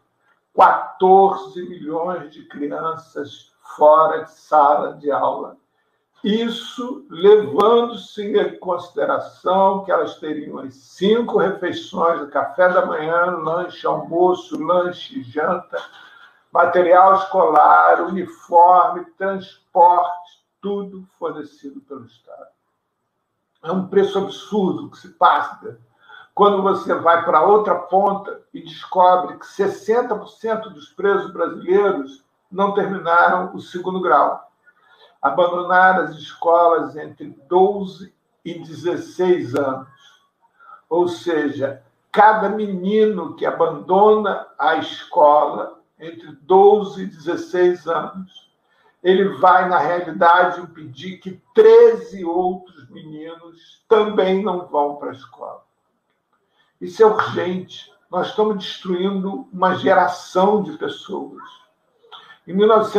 14 milhões de crianças fora de sala de aula. Isso levando-se em consideração que elas teriam as 5 refeições, o café da manhã, lanche, almoço, lanche, janta, material escolar, uniforme, transporte, tudo fornecido pelo Estado. É um preço absurdo que se paga quando você vai para outra ponta e descobre que 60% dos presos brasileiros não terminaram o 2º grau. Abandonaram as escolas entre 12 e 16 anos. Ou seja, cada menino que abandona a escola entre 12 e 16 anos, ele vai, na realidade, impedir que 13 outros meninos também não vão para a escola. Isso é urgente. Nós estamos destruindo uma geração de pessoas. Em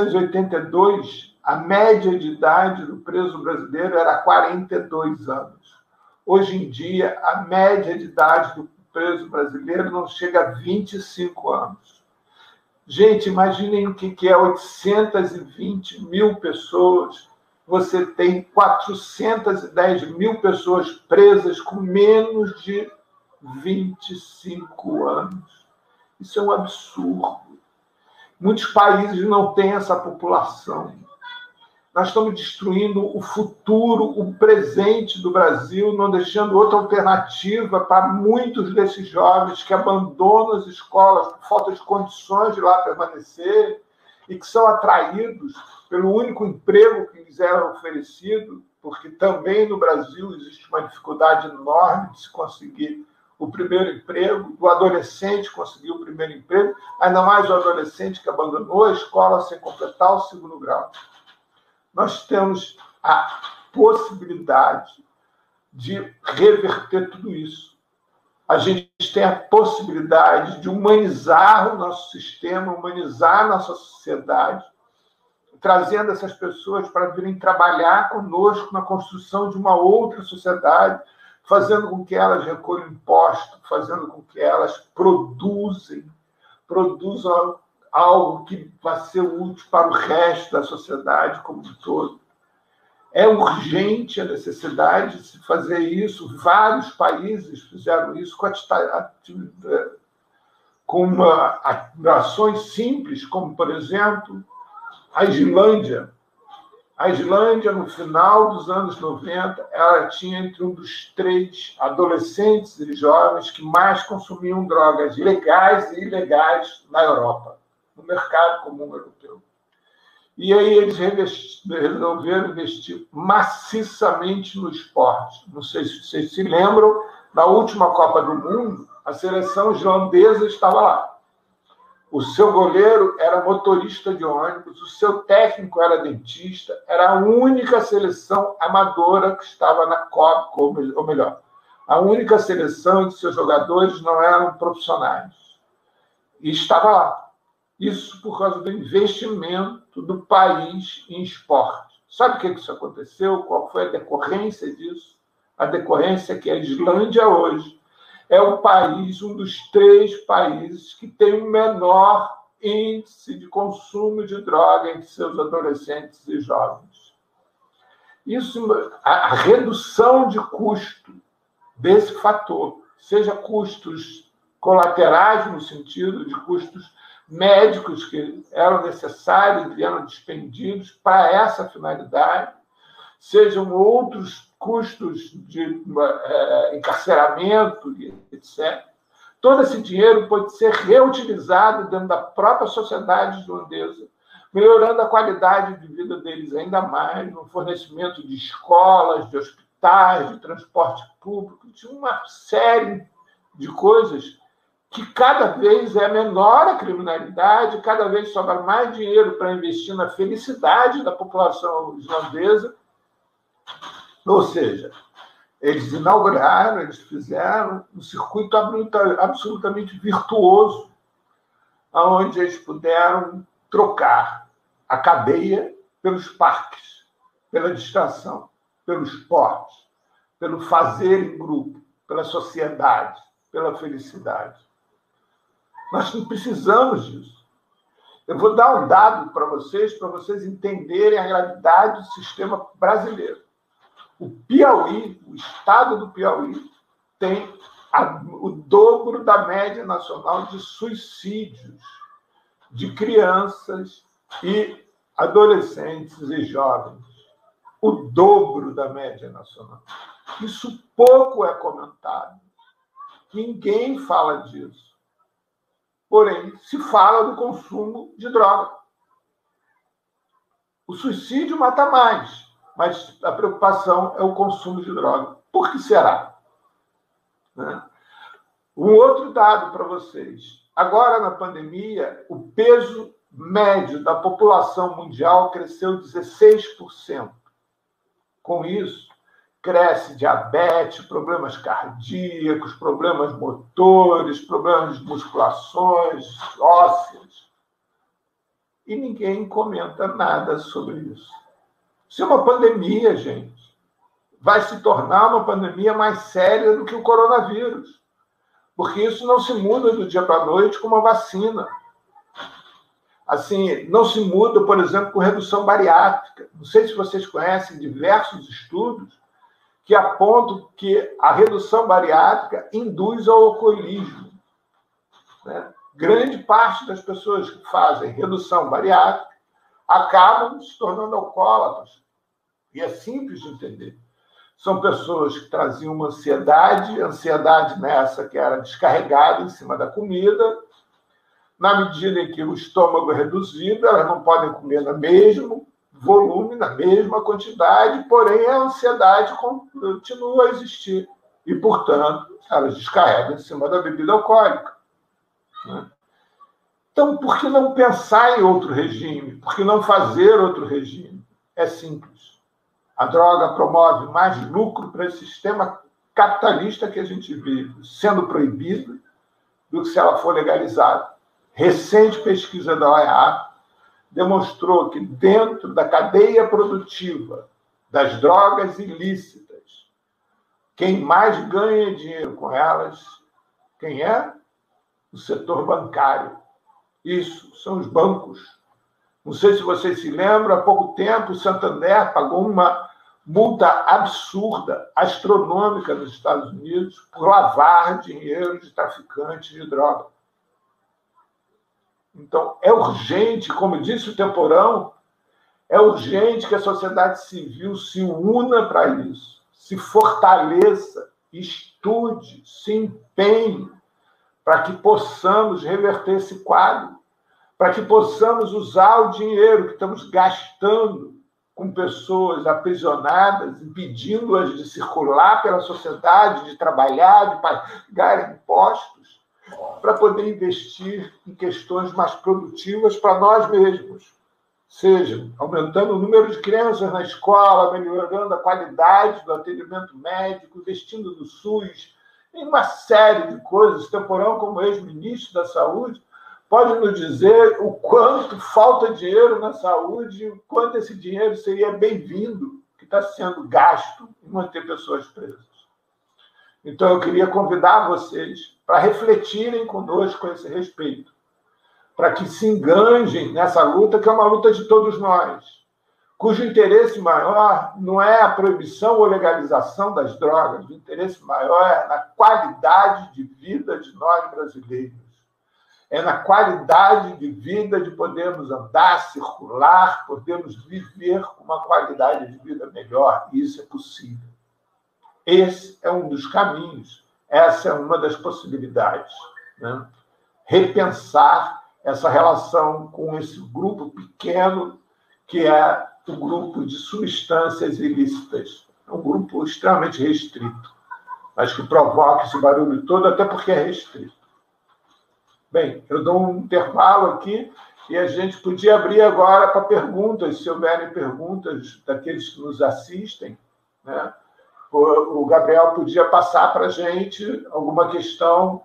1982, a média de idade do preso brasileiro era 42 anos. Hoje em dia, a média de idade do preso brasileiro não chega a 25 anos. Gente, imaginem o que é 820 mil pessoas. Você tem 410 mil pessoas presas com menos de 25 anos. Isso é um absurdo. Muitos países não têm essa população. Nós estamos destruindo o futuro, o presente do Brasil, não deixando outra alternativa para muitos desses jovens que abandonam as escolas por falta de condições de lá permanecer e que são atraídos pelo único emprego que lhes era oferecido, porque também no Brasil existe uma dificuldade enorme de se conseguir o primeiro emprego, do adolescente conseguir o primeiro emprego, ainda mais o adolescente que abandonou a escola sem completar o segundo grau. Nós temos a possibilidade de reverter tudo isso. A gente tem a possibilidade de humanizar o nosso sistema, humanizar a nossa sociedade, trazendo essas pessoas para virem trabalhar conosco na construção de uma outra sociedade, fazendo com que elas recolham impostos, fazendo com que elas produzam algo que vai ser útil para o resto da sociedade como um todo. É urgente a necessidade de se fazer isso. Vários países fizeram isso com ações simples, como, por exemplo, a Islândia. A Islândia, no final dos anos 90, ela tinha entre um dos 3 adolescentes e jovens que mais consumiam drogas legais e ilegais na Europa, no mercado comum europeu. E aí eles resolveram investir maciçamente no esporte. Não sei se vocês se lembram, na última Copa do Mundo, a seleção islandesa estava lá. O seu goleiro era motorista de ônibus, o seu técnico era dentista, era a única seleção amadora que estava na Copa, ou melhor, a única seleção em que seus jogadores não eram profissionais. E estava lá. Isso por causa do investimento do país em esporte. Sabe o que isso aconteceu? Qual foi a decorrência disso? A decorrência é que a Islândia hoje é o país, um dos 3 países que tem o menor índice de consumo de droga entre seus adolescentes e jovens. Isso, a redução de custo desse fator, seja custos colaterais, no sentido de custos médicos que eram necessários e eram despendidos para essa finalidade, sejam outros custos de encarceramento, etc. Todo esse dinheiro pode ser reutilizado dentro da própria sociedade islandesa, melhorando a qualidade de vida deles ainda mais, no fornecimento de escolas, de hospitais, de transporte público, de uma série de coisas que cada vez é menor a criminalidade, cada vez sobra mais dinheiro para investir na felicidade da população islandesa. Ou seja, eles inauguraram, eles fizeram um circuito absolutamente virtuoso, onde eles puderam trocar a cadeia pelos parques, pela distração, pelo esporte, pelo fazer em grupo, pela sociedade, pela felicidade. Nós não precisamos disso. Eu vou dar um dado para vocês entenderem a gravidade do sistema brasileiro. O Piauí, o estado do Piauí, tem o dobro da média nacional de suicídios de crianças e adolescentes e jovens. O dobro da média nacional. Isso pouco é comentado. Ninguém fala disso. Porém, se fala do consumo de droga. O suicídio mata mais, mas a preocupação é o consumo de droga. Por que será? Um outro dado para vocês. Agora, na pandemia, o peso médio da população mundial cresceu 16%. Com isso, cresce diabetes, problemas cardíacos, problemas motores, problemas de musculações, ósseas. E ninguém comenta nada sobre isso. Isso é uma pandemia, gente. Vai se tornar uma pandemia mais séria do que o coronavírus. Porque isso não se muda do dia para a noite com uma vacina. Assim, não se muda, por exemplo, com redução bariátrica. Não sei se vocês conhecem diversos estudos que apontam que a redução bariátrica induz ao alcoolismo. Grande parte das pessoas que fazem redução bariátrica acabam se tornando alcoólatras. E é simples de entender. São pessoas que traziam uma ansiedade nessa que era descarregada em cima da comida. Na medida em que o estômago é reduzido, elas não podem comer no mesmo volume, na mesma quantidade, porém a ansiedade continua a existir. E, portanto, elas descarregam em cima da bebida alcoólica. Né? Então, por que não pensar em outro regime? Por que não fazer outro regime? É simples. A droga promove mais lucro para esse sistema capitalista que a gente vive, sendo proibido, do que se ela for legalizada. Recente pesquisa da OEA demonstrou que dentro da cadeia produtiva das drogas ilícitas, quem mais ganha dinheiro com elas, quem é? O setor bancário. Isso, são os bancos. Não sei se vocês se lembram, há pouco tempo o Santander pagou uma multa absurda, astronômica nos Estados Unidos, por lavar dinheiro de traficantes de droga. Então, é urgente, como disse o Temporão, é urgente que a sociedade civil se una para isso, se fortaleça, estude, se empenhe para que possamos reverter esse quadro, para que possamos usar o dinheiro que estamos gastando com pessoas aprisionadas, impedindo-as de circular pela sociedade, de trabalhar, de pagar impostos, para poder investir em questões mais produtivas para nós mesmos. Seja aumentando o número de crianças na escola, melhorando a qualidade do atendimento médico, investindo no SUS, em uma série de coisas. Temporão, como ex-ministro da Saúde, pode nos dizer o quanto falta dinheiro na saúde e o quanto esse dinheiro seria bem-vindo, que está sendo gasto em manter pessoas presas. Então, eu queria convidar vocês para refletirem conosco a esse respeito, para que se enganjem nessa luta, que é uma luta de todos nós, cujo interesse maior não é a proibição ou legalização das drogas, o interesse maior é na qualidade de vida de nós brasileiros. É na qualidade de vida de podermos andar, circular, podermos viver com uma qualidade de vida melhor. E isso é possível. Esse é um dos caminhos. Essa é uma das possibilidades. Né? Repensar essa relação com esse grupo pequeno que é o grupo de substâncias ilícitas. É um grupo extremamente restrito, mas que provoca esse barulho todo, até porque é restrito. Bem, eu dou um intervalo aqui e a gente podia abrir agora para perguntas, se houverem perguntas daqueles que nos assistem. Né? O Gabriel podia passar para a gente alguma questão.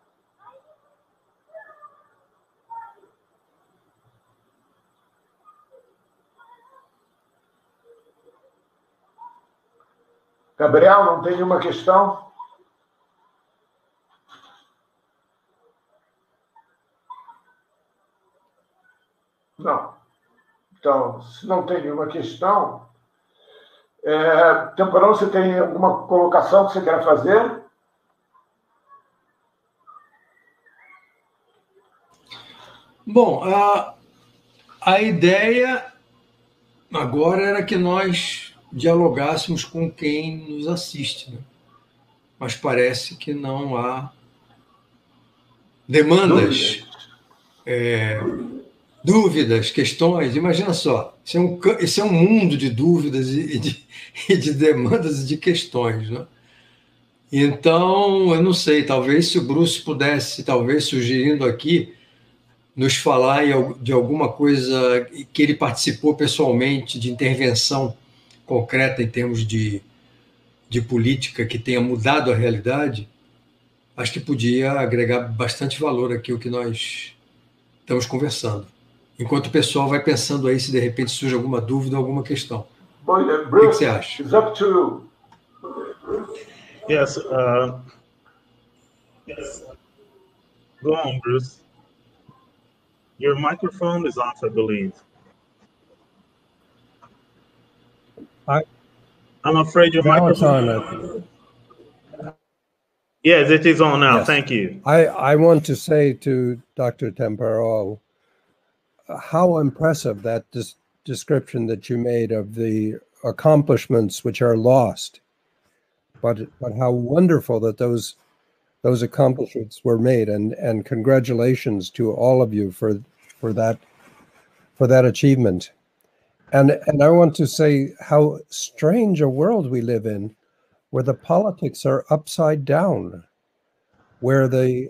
Gabriel, não tem nenhuma questão? Não. Então, se não tem nenhuma questão, Temporão, você tem alguma colocação que você quer fazer? Bom, a ideia agora era que nós dialogássemos com quem nos assiste, né? Mas parece que não há demandas, dúvidas, questões. Imagina só, esse é um mundo de dúvidas e de demandas e de questões, né? Então, eu não sei, talvez se o Bruce pudesse, talvez sugerindo aqui, nos falar de alguma coisa que ele participou pessoalmente, de intervenção concreta em termos de política que tenha mudado a realidade, acho que podia agregar bastante valor aqui o que nós estamos conversando. Enquanto o pessoal vai pensando aí se de repente surge alguma dúvida, alguma questão. Bruce, o que você acha? It's up to you. Yes. Go on, Bruce. Your microphone is off, I believe. I'm afraid your microphone. It's on. Yes, it is on now. Yes. Thank you. I want to say to Dr. Tempero how impressive that description that you made of the accomplishments which are lost, but how wonderful that those accomplishments were made, and congratulations to all of you for that achievement. And I want to say how strange a world we live in, where the politics are upside down. where the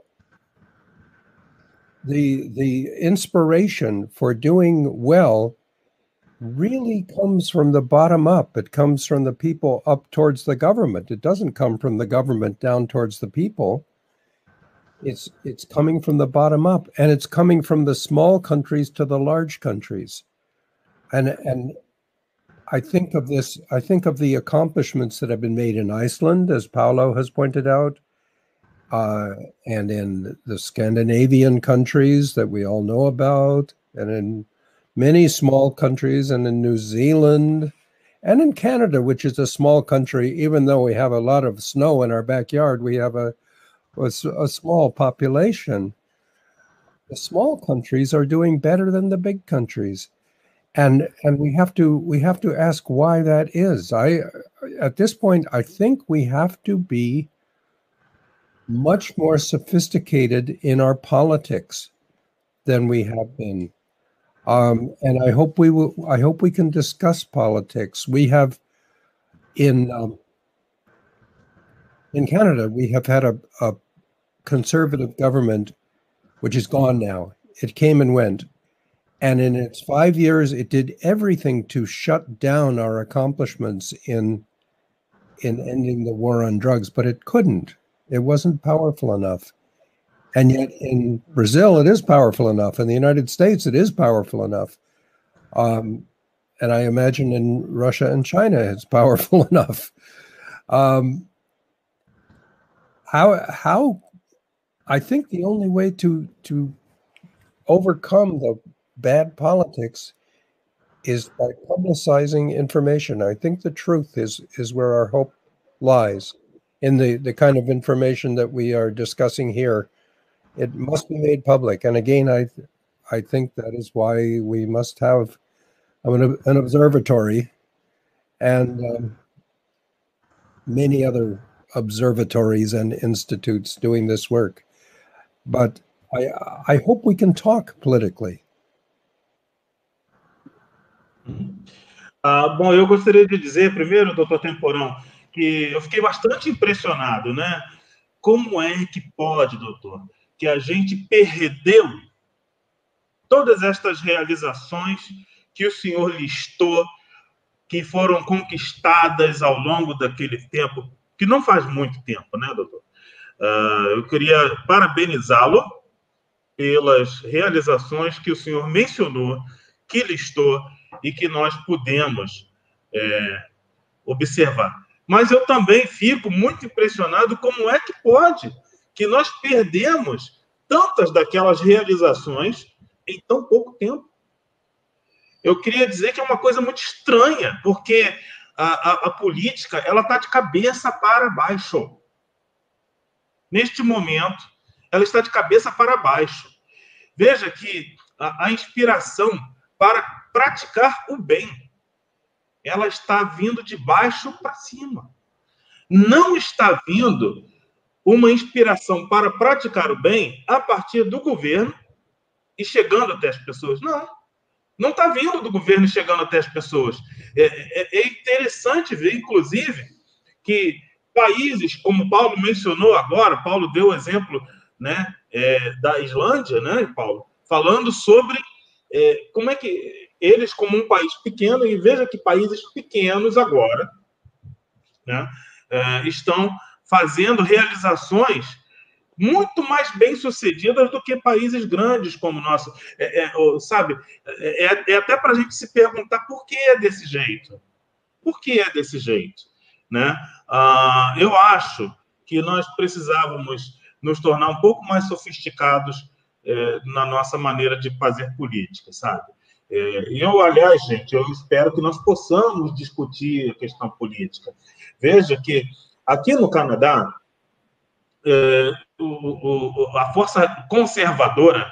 inspiration for doing well really comes from the bottom up. It comes from the people up towards the government. It doesn't come from the government down towards the people. It's coming from the bottom up, and it's coming from the small countries to the large countries. And I think of this, I think of the accomplishments that have been made in Iceland, as Paolo has pointed out, and in the Scandinavian countries that we all know about, and in many small countries, and in New Zealand, and in Canada, which is a small country. Even though we have a lot of snow in our backyard, we have a small population. The small countries are doing better than the big countries, and we have to ask why that is. At this point, I think we have to be much more sophisticated in our politics than we have been, and I hope we can discuss politics. We have in Canada, we have had a conservative government, which is gone now. It came and went. And in its 5 years, it did everything to shut down our accomplishments in ending the war on drugs, but it couldn't. It wasn't powerful enough. And yet in Brazil, it is powerful enough. In the United States, it is powerful enough. And I imagine in Russia and China, it's powerful enough. How I think the only way to overcome the bad politics is by publicizing information. I think the truth is where our hope lies, in the kind of information that we are discussing here. It must be made public. And again, I think that is why we must have an observatory and many other observatories and institutes doing this work. But I hope we can talk politically. Bom, eu gostaria de dizer primeiro, doutor Temporão, que eu fiquei bastante impressionado, né? Como é que pode, doutor, que a gente perdeu todas estas realizações que o senhor listou, que foram conquistadas ao longo daquele tempo, que não faz muito tempo, né, doutor? Eu queria parabenizá-lo pelas realizações que o senhor mencionou, que listou e que nós pudemos observar. Mas eu também fico muito impressionado como é que pode que nós perdemos tantas daquelas realizações em tão pouco tempo. Eu queria dizer que é uma coisa muito estranha, porque a política ela está de cabeça para baixo. Neste momento, ela está de cabeça para baixo. Veja que a inspiração para praticar o bem, ela está vindo de baixo para cima. Não está vindo uma inspiração para praticar o bem a partir do governo e chegando até as pessoas. Não está vindo do governo e chegando até as pessoas. É interessante ver, inclusive, que países, como Paulo mencionou agora, Paulo deu o exemplo, né, da Islândia, né, Paulo, falando sobre como é que eles, como um país pequeno, e veja que países pequenos agora, né, estão fazendo realizações muito mais bem-sucedidas do que países grandes como o nosso. Sabe, até para a gente se perguntar por que é desse jeito. Por que é desse jeito? Né? Eu acho que nós precisávamos nos tornar um pouco mais sofisticados na nossa maneira de fazer política, sabe? Aliás, gente, eu espero que nós possamos discutir a questão política. Veja que aqui no Canadá, a força conservadora,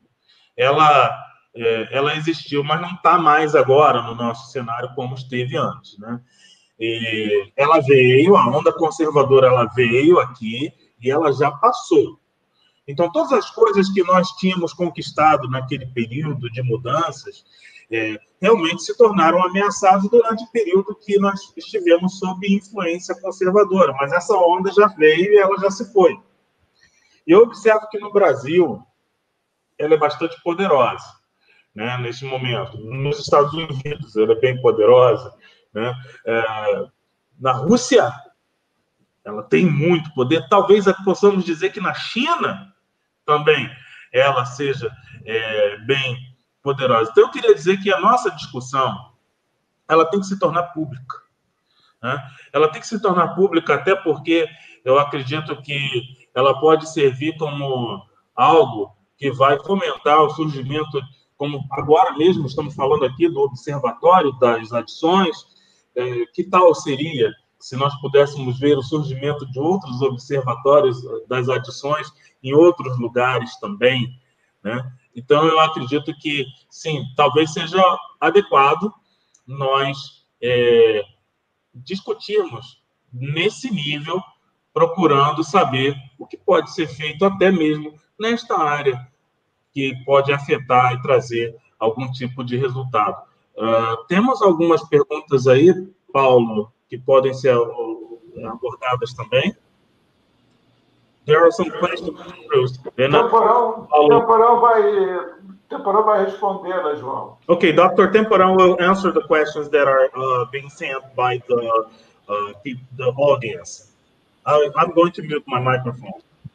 ela existiu, mas não está mais agora no nosso cenário como esteve antes, né? Ela veio, a onda conservadora, ela veio aqui e ela já passou. Então, todas as coisas que nós tínhamos conquistado naquele período de mudanças realmente se tornaram ameaçadas durante o período que nós estivemos sob influência conservadora. Mas essa onda já veio e ela já se foi. E eu observo que no Brasil ela é bastante poderosa, né, nesse momento. Nos Estados Unidos ela é bem poderosa, né? Na Rússia ela tem muito poder. Talvez possamos dizer que na China também ela seja bem poderosa. Então eu queria dizer que a nossa discussão ela tem que se tornar pública, né? Ela tem que se tornar pública até porque eu acredito que ela pode servir como algo que vai fomentar o surgimento, como agora mesmo estamos falando aqui do Observatório das Adições. Que tal seria se nós pudéssemos ver o surgimento de outros observatórios das adições em outros lugares também, né? Então, eu acredito que, sim, talvez seja adequado nós discutirmos nesse nível, procurando saber o que pode ser feito até mesmo nesta área, que pode afetar e trazer algum tipo de resultado. Temos algumas perguntas aí, Paulo, que podem ser abordadas também. There are some questions. Temporão vai responder, João. Okay, Dr. Temporão will answer the questions that are being sent by the audience. I'm going to mute my microphone.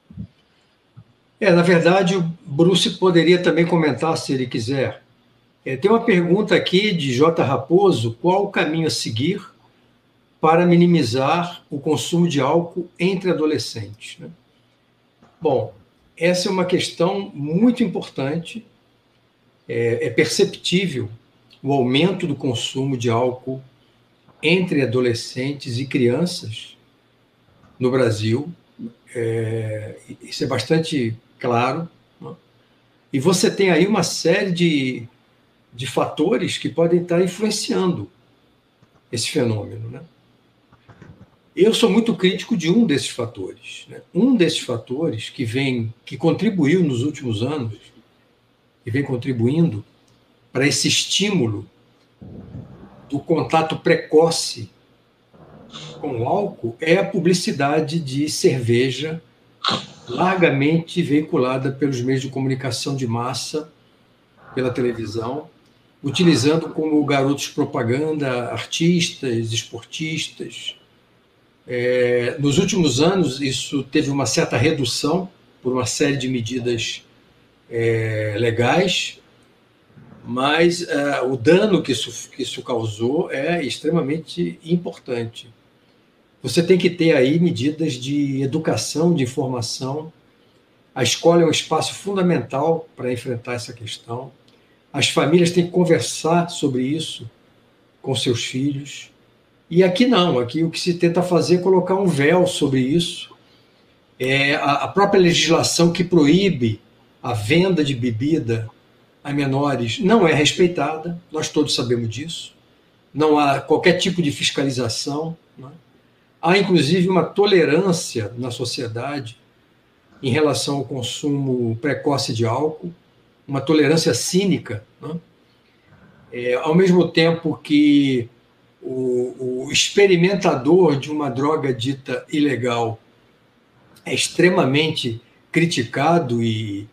Na verdade, o Bruce poderia também comentar, se ele quiser. Tem uma pergunta aqui de J. Raposo: qual o caminho a seguir para minimizar o consumo de álcool entre adolescentes, né? Bom, essa é uma questão muito importante. É perceptível o aumento do consumo de álcool entre adolescentes e crianças no Brasil. Isso é bastante claro, né? E você tem aí uma série de fatores que podem estar influenciando esse fenômeno, né? Eu sou muito crítico de um desses fatores, né? Um desses fatores que contribuiu nos últimos anos e vem contribuindo para esse estímulo do contato precoce com o álcool é a publicidade de cerveja largamente veiculada pelos meios de comunicação de massa, pela televisão, utilizando como garotos propaganda artistas, esportistas. Nos últimos anos, isso teve uma certa redução por uma série de medidas legais, mas o dano que isso causou é extremamente importante. Você tem que ter aí medidas de educação, de informação. A escola é um espaço fundamental para enfrentar essa questão. As famílias têm que conversar sobre isso com seus filhos. E aqui não, aqui o que se tenta fazer é colocar um véu sobre isso. A própria legislação que proíbe a venda de bebida a menores não é respeitada, nós todos sabemos disso. Não há qualquer tipo de fiscalização, né? Há, inclusive, uma tolerância na sociedade em relação ao consumo precoce de álcool, uma tolerância cínica, né? Ao mesmo tempo que o experimentador de uma droga dita ilegal é extremamente criticado e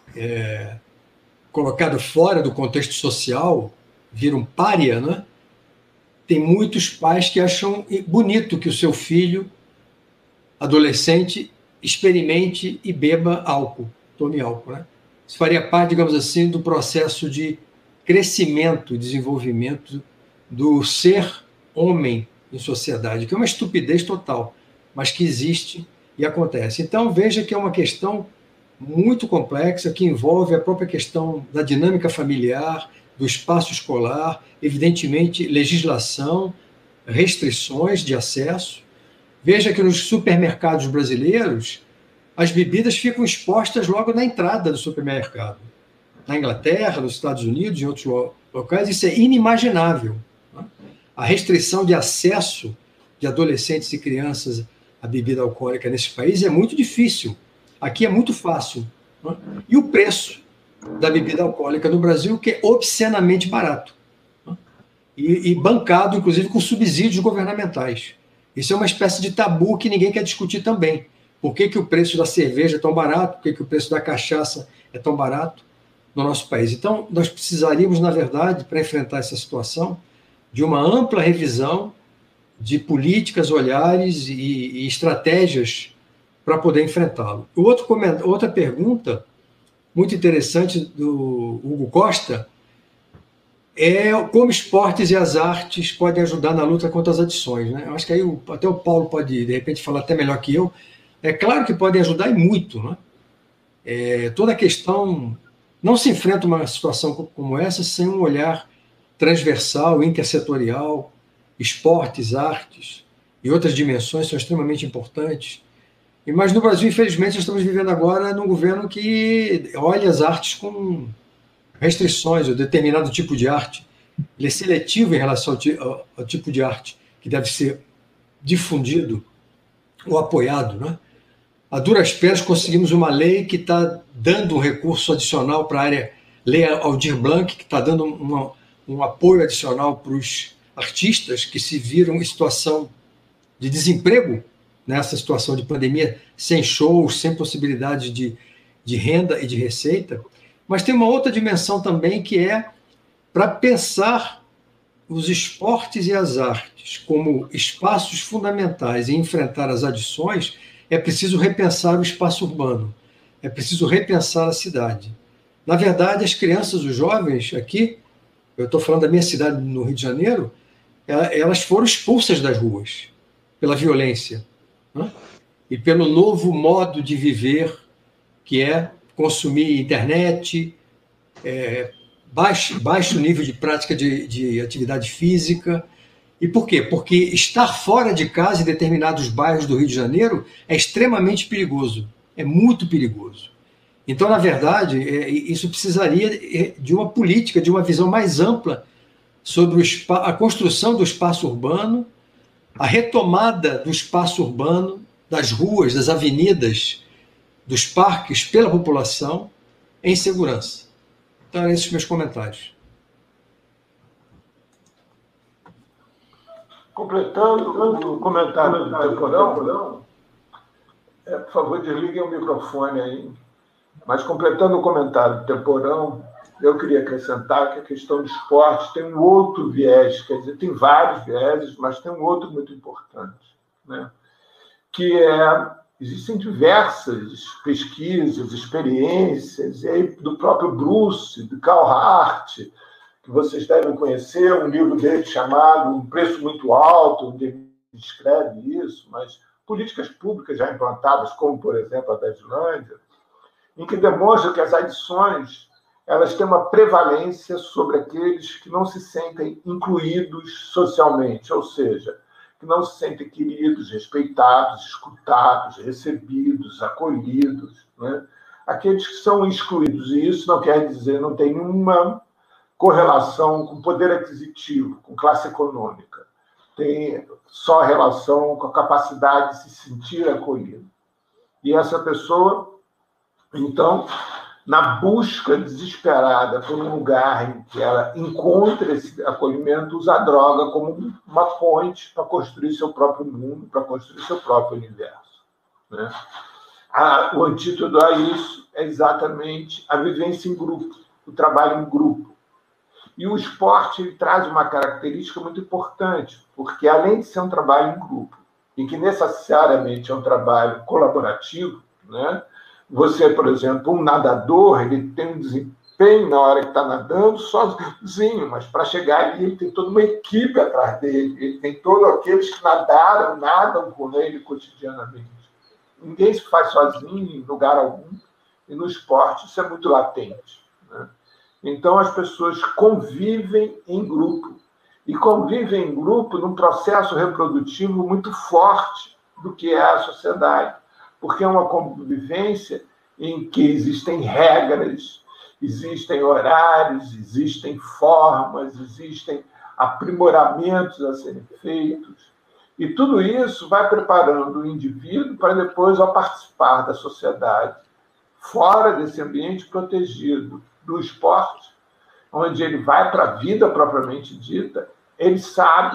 colocado fora do contexto social, vira um pária, né? Tem muitos pais que acham bonito que o seu filho, adolescente, experimente e beba álcool, tome álcool, né? Isso faria parte, digamos assim, do processo de crescimento, desenvolvimento do ser homem em sociedade, que é uma estupidez total, mas que existe e acontece. Então, veja que é uma questão muito complexa, que envolve a própria questão da dinâmica familiar, do espaço escolar, evidentemente, legislação, restrições de acesso. Veja que nos supermercados brasileiros, as bebidas ficam expostas logo na entrada do supermercado. Na Inglaterra, nos Estados Unidos, em outros locais, isso é inimaginável, né? A restrição de acesso de adolescentes e crianças à bebida alcoólica nesse país é muito difícil. Aqui é muito fácil, né? E o preço da bebida alcoólica no Brasil, que é obscenamente barato, né? E bancado, inclusive, com subsídios governamentais. Isso é uma espécie de tabu que ninguém quer discutir também, Por que o preço da cerveja é tão barato? Por que o preço da cachaça é tão barato no nosso país? Então, nós precisaríamos, na verdade, para enfrentar essa situação, de uma ampla revisão de políticas, olhares e estratégias para poder enfrentá-lo. Outra pergunta muito interessante do Hugo Costa é como esportes e as artes podem ajudar na luta contra as adições, né? Eu acho que aí até o Paulo pode, de repente, falar até melhor que eu. É claro que podem ajudar e muito, né? Toda a questão... Não se enfrenta uma situação como essa sem um olhar transversal, intersetorial. Esportes, artes e outras dimensões são extremamente importantes. Mas no Brasil, infelizmente, nós estamos vivendo agora num governo que olha as artes com restrições, ou determinado tipo de arte. Ele é seletivo em relação ao tipo de arte que deve ser difundido ou apoiado, né? A duras penas conseguimos uma lei que está dando um recurso adicional para a área, Lei Aldir Blanc, que está dando um apoio adicional para os artistas que se viram em situação de desemprego, nessa situação de pandemia, sem shows, sem possibilidade de renda e de receita. Mas tem uma outra dimensão também, que é para pensar os esportes e as artes como espaços fundamentais em enfrentar as adições. É preciso repensar o espaço urbano, é preciso repensar a cidade. Na verdade, as crianças, os jovens aqui, eu estou falando da minha cidade no Rio de Janeiro, elas foram expulsas das ruas pela violência, né? E pelo novo modo de viver, que é consumir internet, baixo nível de prática de atividade física. E por quê? Porque estar fora de casa em determinados bairros do Rio de Janeiro é extremamente perigoso, é muito perigoso. Então, na verdade, isso precisaria de uma política, de uma visão mais ampla sobre a construção do espaço urbano, a retomada do espaço urbano, das ruas, das avenidas, dos parques pela população em segurança. Então, esses meus comentários. Completando o comentário do Temporão, por favor, desliguem o microfone aí. Mas completando o comentário do Temporão, eu queria acrescentar que a questão do esporte tem um outro viés, quer dizer, tem vários vieses, mas tem um outro muito importante, né? Que existem diversas pesquisas, experiências, e aí do próprio Bruce, do Carl Hart, que vocês devem conhecer, um livro dele chamado Um Preço Muito Alto, onde ele descreve isso, mas políticas públicas já implantadas, como, por exemplo, a da Islândia, em que demonstra que as adições elas têm uma prevalência sobre aqueles que não se sentem incluídos socialmente, ou seja, que não se sentem queridos, respeitados, escutados, recebidos, acolhidos, né? Aqueles que são excluídos, e isso não quer dizer, não tem nenhuma correlação com poder aquisitivo, com classe econômica. Tem só relação com a capacidade de se sentir acolhido. E essa pessoa, então, na busca desesperada por um lugar em que ela encontre esse acolhimento, usa a droga como uma ponte para construir seu próprio mundo, para construir seu próprio universo, né? O antídoto a isso é exatamente a vivência em grupo, o trabalho em grupo. E o esporte ele traz uma característica muito importante, porque além de ser um trabalho em grupo, e que necessariamente é um trabalho colaborativo, né? Você, por exemplo, um nadador, ele tem um desempenho na hora que está nadando sozinho, mas para chegar ali ele tem toda uma equipe atrás dele, ele tem todos aqueles que nadam com ele cotidianamente. Ninguém se faz sozinho em lugar algum, e no esporte isso é muito latente, né? Então, as pessoas convivem em grupo. E convivem em grupo num processo reprodutivo muito forte do que é a sociedade. Porque é uma convivência em que existem regras, existem horários, existem formas, existem aprimoramentos a serem feitos. E tudo isso vai preparando o indivíduo para depois, ao participar da sociedade, fora desse ambiente protegido do esporte, onde ele vai para a vida propriamente dita, ele sabe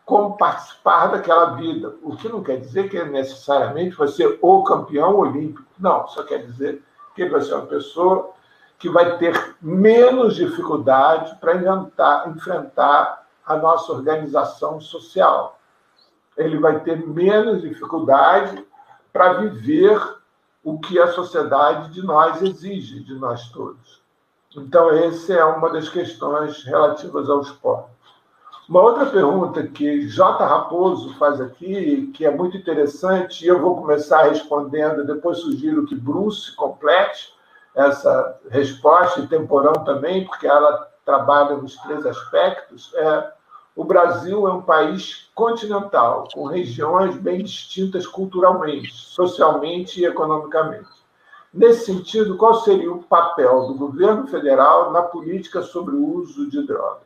como participar daquela vida. O que não quer dizer que necessariamente vai ser o campeão olímpico. Não, só quer dizer que ele vai ser uma pessoa que vai ter menos dificuldade para enfrentar a nossa organização social. Ele vai ter menos dificuldade para viver o que a sociedade de nós exige, de nós todos. Então, essa é uma das questões relativas ao esporte. Uma outra pergunta que J. Raposo faz aqui, que é muito interessante, e eu vou começar respondendo, depois sugiro que Bruce complete essa resposta, e Temporão também, porque ela trabalha nos 3 aspectos, o Brasil é um país continental, com regiões bem distintas culturalmente, socialmente e economicamente. Nesse sentido, qual seria o papel do governo federal na política sobre o uso de drogas?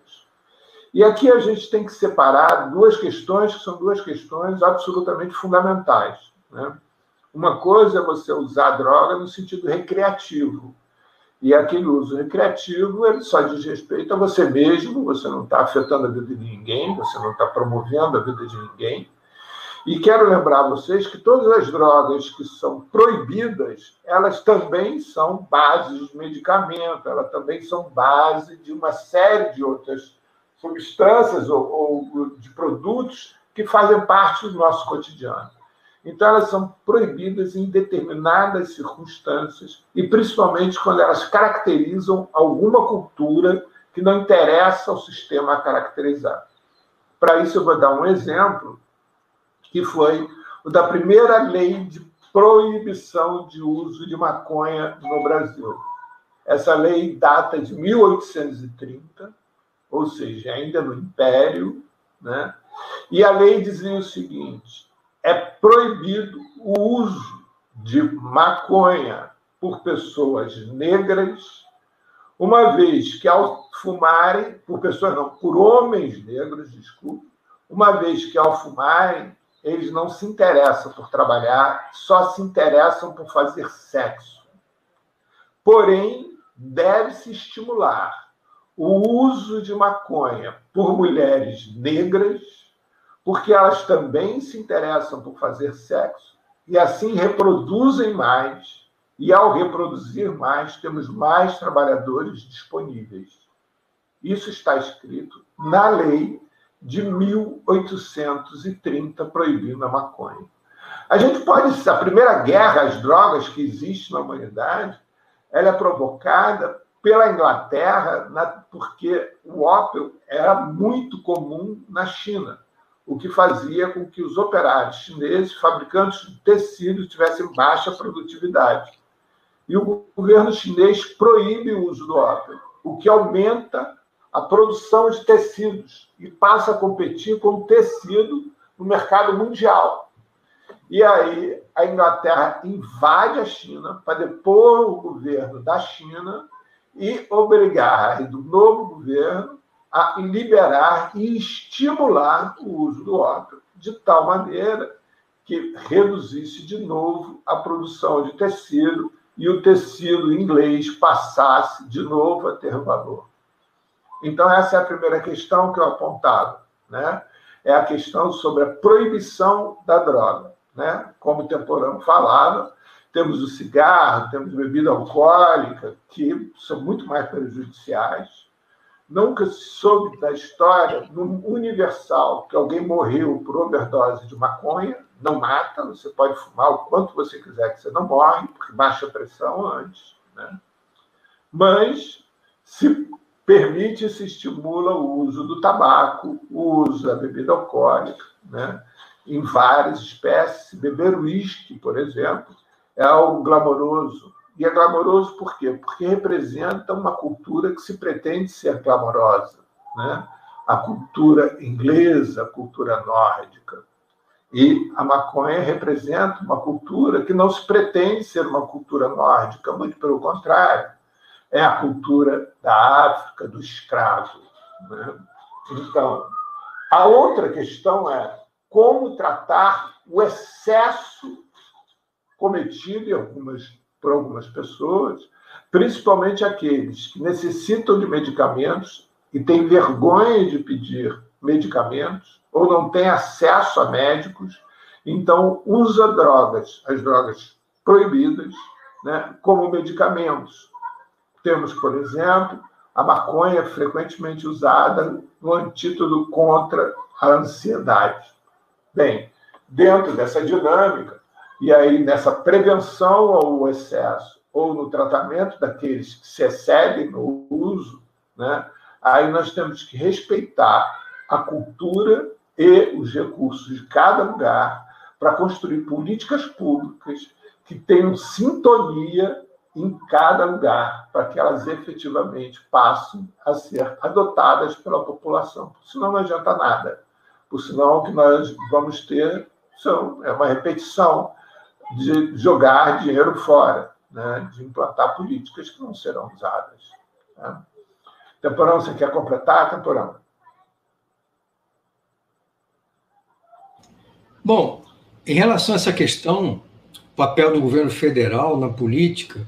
E aqui a gente tem que separar 2 questões, que são 2 questões absolutamente fundamentais, né? Uma coisa é você usar droga no sentido recreativo. E aquele uso recreativo, ele só diz respeito a você mesmo, você não está afetando a vida de ninguém, você não está promovendo a vida de ninguém. E quero lembrar a vocês que todas as drogas que são proibidas, elas também são bases de medicamento, elas também são base de uma série de outras substâncias ou de produtos que fazem parte do nosso cotidiano. Então, elas são proibidas em determinadas circunstâncias e, principalmente, quando elas caracterizam alguma cultura que não interessa ao sistema a caracterizar. Para isso, eu vou dar um exemplo, que foi o da primeira lei de proibição de uso de maconha no Brasil. Essa lei data de 1830, ou seja, ainda no Império, né? E a lei dizia o seguinte: é proibido o uso de maconha por pessoas negras, uma vez que ao fumarem, por homens negros, desculpe, uma vez que ao fumarem, eles não se interessam por trabalhar, só se interessam por fazer sexo. Porém, deve-se estimular o uso de maconha por mulheres negras, porque elas também se interessam por fazer sexo e assim reproduzem mais, e ao reproduzir mais, temos mais trabalhadores disponíveis. Isso está escrito na lei de 1830, proibindo a maconha. A primeira guerra às drogas que existe na humanidade, ela é provocada pela Inglaterra, porque o ópio era muito comum na China, o que fazia com que os operários chineses, fabricantes de tecidos, tivessem baixa produtividade. E o governo chinês proíbe o uso do ópio, o que aumenta a produção de tecidos e passa a competir com tecido no mercado mundial. E aí a Inglaterra invade a China para depor o governo da China e obrigar o novo governo a liberar e estimular o uso do ópio, de tal maneira que reduzisse de novo a produção de tecido e o tecido inglês passasse de novo a ter valor. Então, essa é a primeira questão que eu apontava, né? É a questão sobre a proibição da droga, né? Como o Temporão falava, temos o cigarro, temos bebida alcoólica, que são muito mais prejudiciais. Nunca se soube da história no universal que alguém morreu por overdose de maconha. Não mata, você pode fumar o quanto você quiser que você não morre, porque baixa a pressão antes, né? Mas se permite e se estimula o uso do tabaco, o uso da bebida alcoólica, né? Em várias espécies. Beber uísque, por exemplo, é algo glamouroso. E é glamouroso por quê? Porque representa uma cultura que se pretende ser glamourosa, né? A cultura inglesa, a cultura nórdica. E a maconha representa uma cultura que não se pretende ser uma cultura nórdica, muito pelo contrário. É a cultura da África, do escravo, né? Então, a outra questão é como tratar o excesso cometido por algumas pessoas, principalmente aqueles que necessitam de medicamentos e têm vergonha de pedir medicamentos ou não tem acesso a médicos, então usa drogas, as drogas proibidas, né, como medicamentos. Temos, por exemplo, a maconha frequentemente usada no antídoto contra a ansiedade. Bem, dentro dessa dinâmica, e aí nessa prevenção ao excesso ou no tratamento daqueles que se excedem no uso, né, aí nós temos que respeitar a cultura e os recursos de cada lugar para construir políticas públicas que tenham sintonia em cada lugar, para que elas efetivamente passem a ser adotadas pela população. Senão não adianta nada. Por senão o que nós vamos ter é uma repetição de jogar dinheiro fora, né? De implantar políticas que não serão usadas. Né? Temporão, você quer completar, Temporão? Bom, em relação a essa questão, o papel do governo federal na política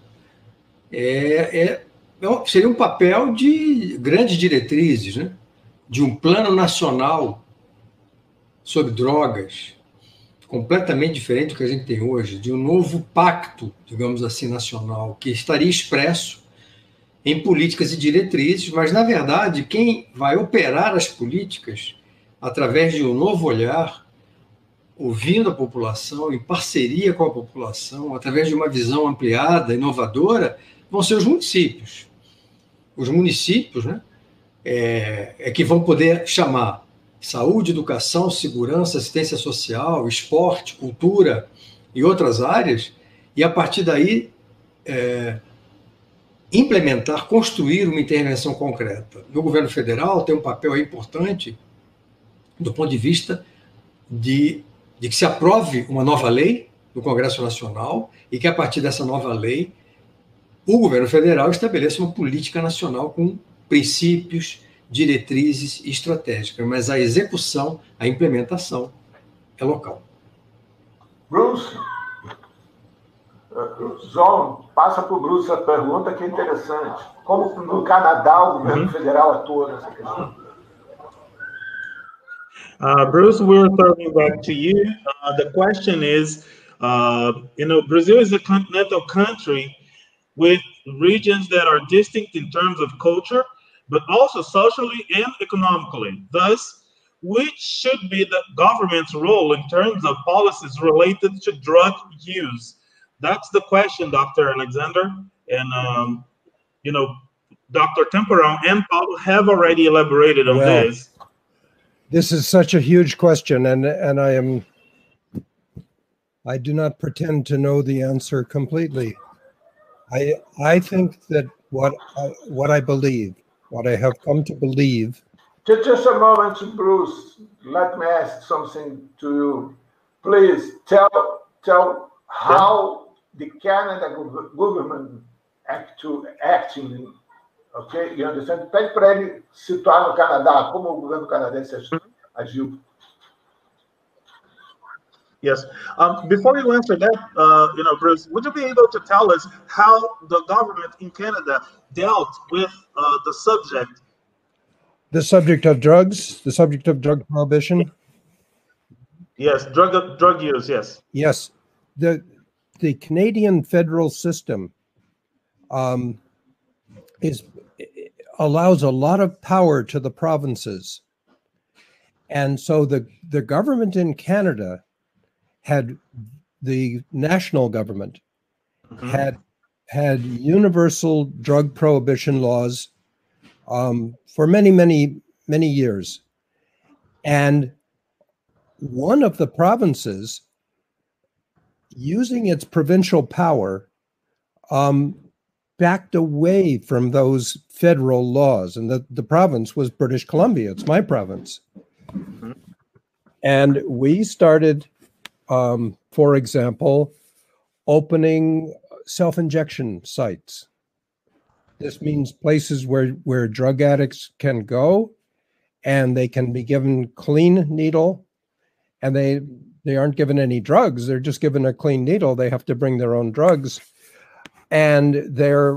seria um papel de grandes diretrizes, né? De um plano nacional sobre drogas, completamente diferente do que a gente tem hoje, de um novo pacto, digamos assim, nacional, que estaria expresso em políticas e diretrizes, mas, na verdade, quem vai operar as políticas através de um novo olhar, ouvindo a população, em parceria com a população, através de uma visão ampliada, inovadora, vão ser os municípios. Os municípios, né, que vão poder chamar saúde, educação, segurança, assistência social, esporte, cultura e outras áreas, e a partir daí implementar, construir uma intervenção concreta. No governo federal tem um papel importante do ponto de vista de que se aprove uma nova lei no Congresso Nacional e que, a partir dessa nova lei, o governo federal estabeleça uma política nacional com princípios, diretrizes e estratégicas, mas a execução, a implementação é local. Bruce, João, passa para o Bruce a pergunta que é interessante. Como no Canadá o governo federal atua nessa questão? Bruce, we're turning back to you. The question is, Brazil is a continental country with regions that are distinct in terms of culture, but also socially and economically. Thus, which should be the government's role in terms of policies related to drug use? That's the question, Dr. Alexander. And, Dr. Temporão and Paulo have already elaborated on this. This is such a huge question, and I do not pretend to know the answer completely. I think that what I believe, what I have come to believe. Just a moment, Bruce. Let me ask something to you. Please tell how the Canada government acting. Okay, you understand? Pede para ele situar no Canadá como o governo canadense agiu. Yes. Before you answer that, Bruce, would you be able to tell us how the government in Canada dealt with the subject? The subject of drugs, the subject of drug prohibition? Yes, drug use, yes. Yes. The Canadian federal system allows a lot of power to the provinces. And so the government in Canada the national government had universal drug prohibition laws for many, many, many years. And one of the provinces, using its provincial power, backed away from those federal laws. And the province was British Columbia. It's my province. And we started, for example, opening self-injection sites. This means places where drug addicts can go and they can be given clean needle, and they aren't given any drugs. They're just given a clean needle. They have to bring their own drugs. And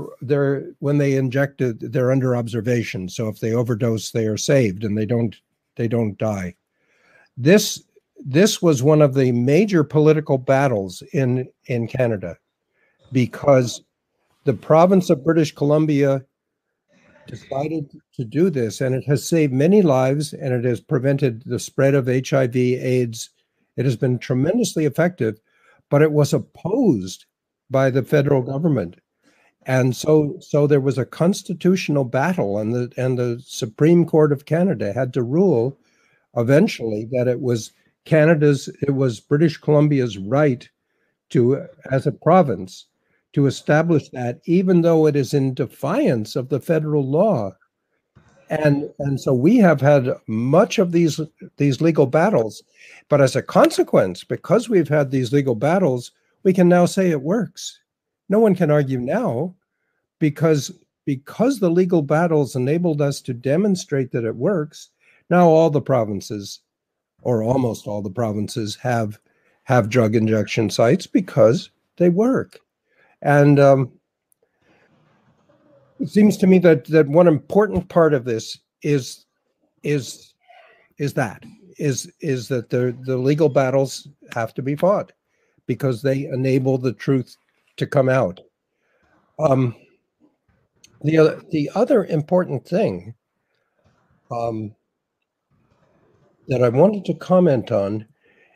when they inject it, they're under observation. So if they overdose, they are saved and they don't don't die. This was one of the major political battles in Canada, because the province of British Columbia decided to do this, and it has saved many lives, and it has prevented the spread of HIV, AIDS. It has been tremendously effective, but it was opposed by the federal government. And so there was a constitutional battle, and the Supreme Court of Canada had to rule eventually that it was British Columbia's right to, as a province, to establish that, even though it is in defiance of the federal law. And so we have had much of these legal battles, but as a consequence, because we've had these legal battles, we can now say it works. No one can argue now, because the legal battles enabled us to demonstrate that it works. Now all the provinces, or almost all the provinces, have drug injection sites because they work. And it seems to me that one important part of this is that the legal battles have to be fought, because they enable the truth to come out. The other important thing that I wanted to comment on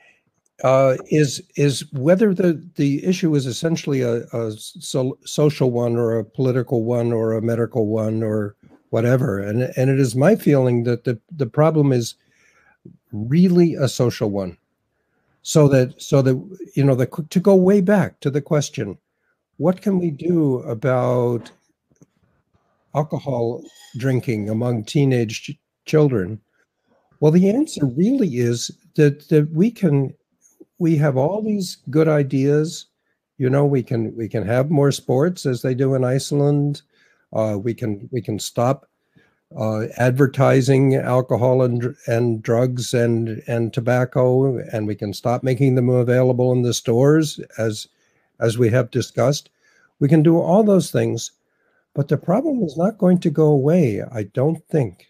is whether the issue is essentially a social one, or a political one, or a medical one, or whatever. And it is my feeling that the problem is really a social one. So that to go way back to the question, what can we do about alcohol drinking among teenage children? Well, the answer really is that we have all these good ideas. We can have more sports as they do in Iceland. We can stop advertising alcohol and drugs and tobacco, and we can stop making them available in the stores, as we have discussed. We can do all those things, but the problem is not going to go away, I don't think.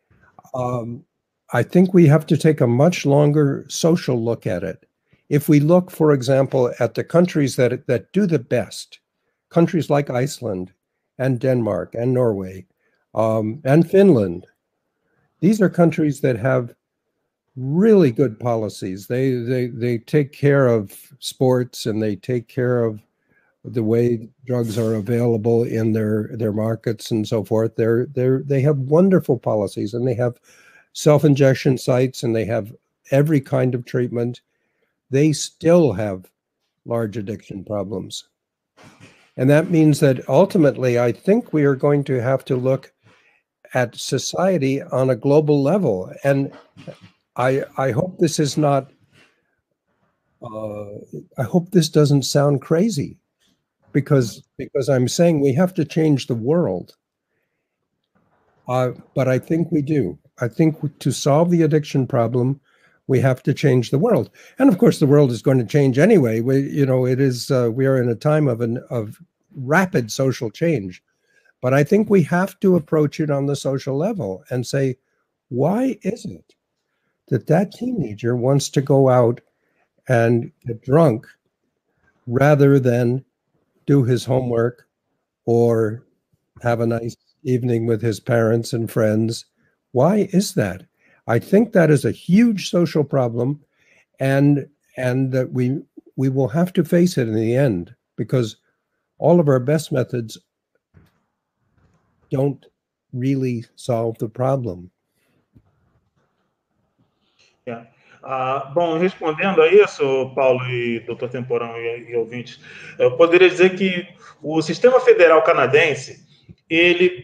I think we have to take a much longer social look at it. If we look, for example, at the countries that do the best, countries like Iceland and Denmark and Norway and Finland, these are countries that have really good policies. They take care of sports, and they take care of the way drugs are available in their markets and so forth. They have wonderful policies, and they have self-injection sites, and they have every kind of treatment. They still have large addiction problems. And that means that ultimately, I think we are going to have to look at society on a global level. And I hope this is not, I hope this doesn't sound crazy, because I'm saying we have to change the world. But I think we do. I think to solve the addiction problem, we have to change the world. And of course, the world is going to change anyway. We are in a time of rapid social change. But I think we have to approach it on the social level and say, why is it that teenager wants to go out and get drunk rather than do his homework or have a nice evening with his parents and friends? Why is that? I think that is a huge social problem, and that we will have to face it in the end, because all of our best methods don't really solve the problem. Yeah. Bom, respondendo a isso, Paulo e Dr. Temporão e ouvintes, eu poderia dizer que o sistema federal canadense, ele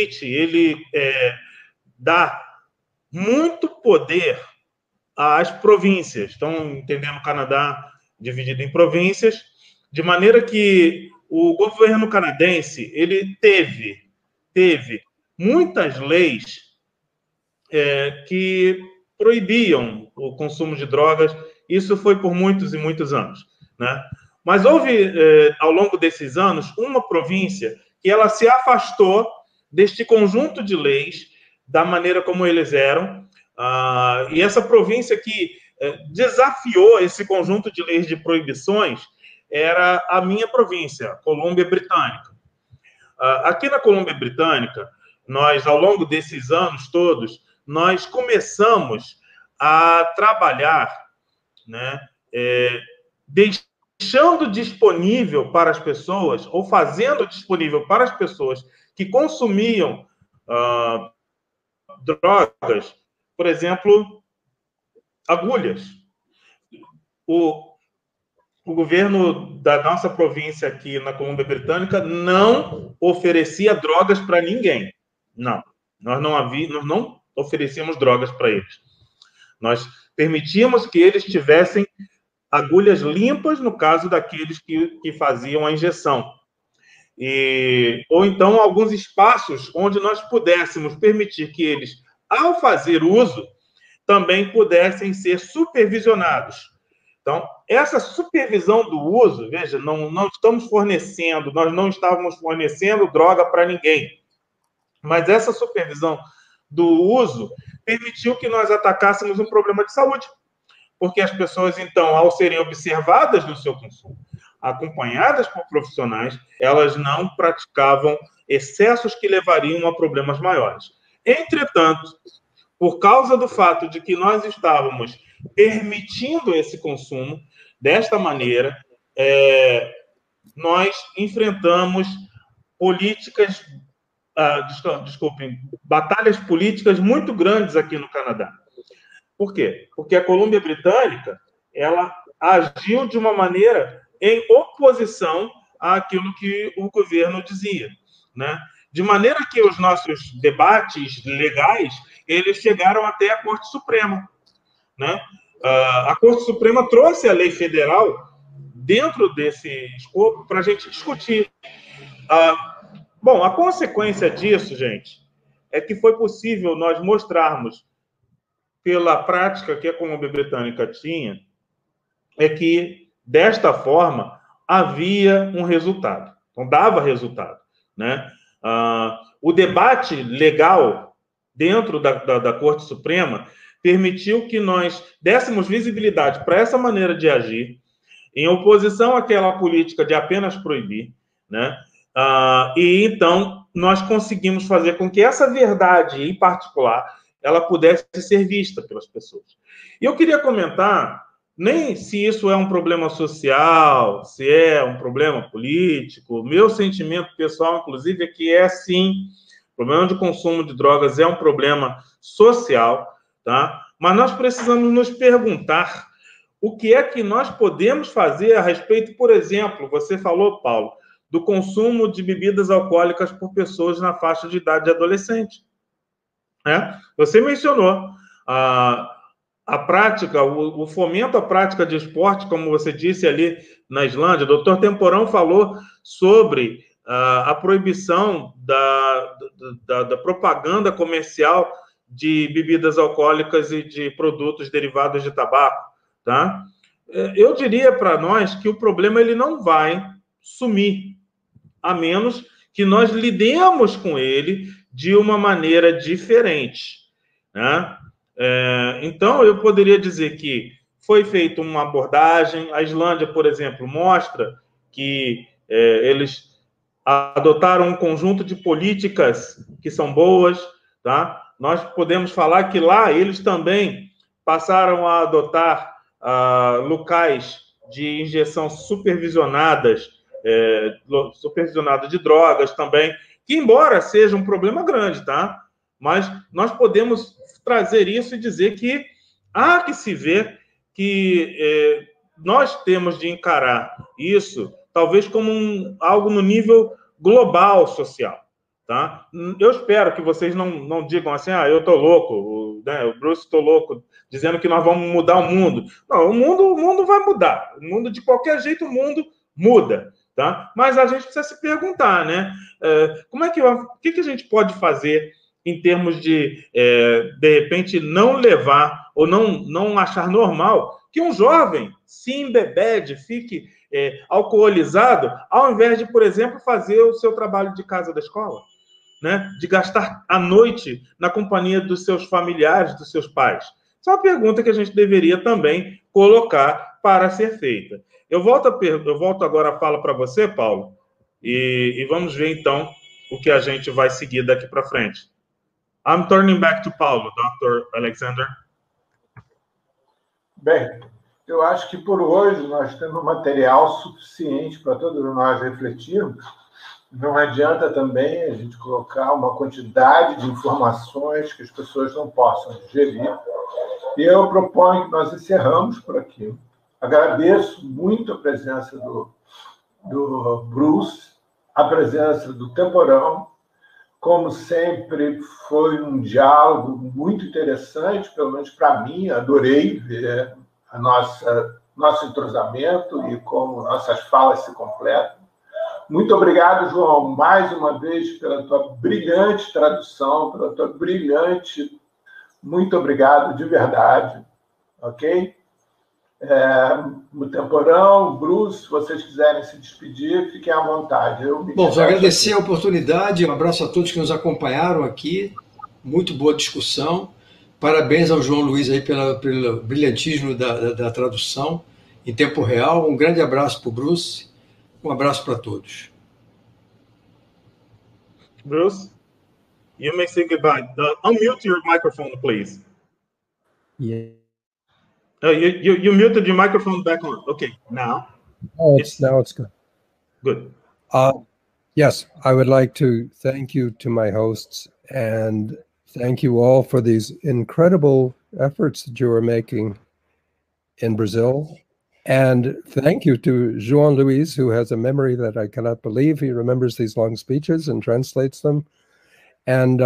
dá muito poder às províncias. Estão entendendo o Canadá dividido em províncias, de maneira que o governo canadense ele teve muitas leis que proibiam o consumo de drogas. Isso foi por muitos e muitos anos, né? Mas houve, ao longo desses anos, uma província que ela se afastou deste conjunto de leis, da maneira como eles eram, E essa província que desafiou esse conjunto de leis de proibições era a minha província, Colômbia Britânica. Aqui na Colômbia Britânica, nós, ao longo desses anos todos, nós começamos a trabalhar, né, deixando disponível para as pessoas, ou fazendo disponível para as pessoas que consumiam drogas, por exemplo, agulhas. O governo da nossa província aqui na Colômbia Britânica não oferecia drogas para ninguém. Não. Nós não oferecíamos drogas para eles. Nós permitíamos que eles tivessem agulhas limpas, no caso daqueles que faziam a injeção. Ou então, alguns espaços onde nós pudéssemos permitir que eles, ao fazer uso, também pudessem ser supervisionados. Então, essa supervisão do uso, veja, não estamos fornecendo, nós não estávamos fornecendo droga para ninguém. Mas essa supervisão do uso permitiu que nós atacássemos um problema de saúde. Porque as pessoas, então, ao serem observadas no seu consumo, acompanhadas por profissionais, elas não praticavam excessos que levariam a problemas maiores. Entretanto, por causa do fato de que nós estávamos permitindo esse consumo desta maneira, nós enfrentamos batalhas políticas muito grandes aqui no Canadá. Por quê? Porque a Colômbia Britânica, ela agiu de uma maneira em oposição àquilo que o governo dizia, né? De maneira que os nossos debates legais, eles chegaram até a Corte Suprema, né? A Corte Suprema trouxe a lei federal dentro desse escopo para a gente discutir. Bom, a consequência disso, gente, é que foi possível nós mostrarmos, pela prática que a Colômbia Britânica tinha, é que, desta forma, havia um resultado. Então, dava resultado, né? O debate legal dentro da Corte Suprema permitiu que nós dessemos visibilidade para essa maneira de agir, em oposição àquela política de apenas proibir, né? E, então, nós conseguimos fazer com que essa verdade, em particular, ela pudesse ser vista pelas pessoas. E eu queria comentar, nem se isso é um problema social, se é um problema político, meu sentimento pessoal, inclusive, é que sim, o problema de consumo de drogas é um problema social, tá? Mas nós precisamos nos perguntar o que é que nós podemos fazer a respeito, por exemplo, você falou, Paulo, do consumo de bebidas alcoólicas por pessoas na faixa de idade adolescente. Você mencionou a prática, o fomento à prática de esporte, como você disse ali na Islândia. O doutor Temporão falou sobre a proibição da propaganda comercial de bebidas alcoólicas e de produtos derivados de tabaco, tá? Eu diria para nós que o problema ele não vai sumir, a menos que nós lidemos com ele de uma maneira diferente, né? Então, eu poderia dizer que foi feita uma abordagem. A Islândia, por exemplo, mostra que eles adotaram um conjunto de políticas que são boas, tá? Nós podemos falar que lá eles também passaram a adotar locais de injeção supervisionadas de drogas também, que embora seja um problema grande, tá? Mas nós podemos trazer isso e dizer que há que se ver que nós temos de encarar isso talvez como algo no nível global social, tá? Eu espero que vocês não digam assim, eu tô louco, né? O Bruce tô louco, dizendo que nós vamos mudar o mundo. Não, o mundo vai mudar. O mundo, de qualquer jeito, o mundo muda. Tá? Mas a gente precisa se perguntar, né? O que a gente pode fazer em termos de repente, não levar ou não achar normal que um jovem se embebede, fique alcoolizado, ao invés de, por exemplo, fazer o seu trabalho de casa da escola, né, de gastar a noite na companhia dos seus familiares, dos seus pais? Essa é uma pergunta que a gente deveria também colocar para ser feita. Eu volto agora a fala para você, Paulo, e vamos ver, então, o que a gente vai seguir daqui para frente. I'm turning back to Paulo, Dr. Alexander. Bem, eu acho que por hoje nós temos material suficiente para todos nós refletirmos. Não adianta também a gente colocar uma quantidade de informações que as pessoas não possam digerir. E eu proponho que nós encerramos por aqui. Agradeço muito a presença do Bruce, a presença do Temporão. Como sempre, foi um diálogo muito interessante, pelo menos para mim. Adorei ver nosso entrosamento e como nossas falas se completam. Muito obrigado, João, mais uma vez, pela tua brilhante tradução, pela tua brilhante... Muito obrigado, de verdade. Ok? No Temporão, Bruce, se vocês quiserem se despedir, fiquem à vontade. Bom, só agradecer a oportunidade, um abraço a todos que nos acompanharam aqui, muito boa discussão. Parabéns ao João Luiz aí pelo brilhantismo da tradução em tempo real. Um grande abraço para o Bruce, um abraço para todos. Bruce, you may say goodbye. Unmute your microphone, please. Yeah. You muted your microphone back on. Okay, now. Oh, now it's good. Good. Yes, I would like to thank you to my hosts and thank you all for these incredible efforts that you are making in Brazil. And thank you to João Luis, who has a memory that I cannot believe. He remembers these long speeches and translates them. And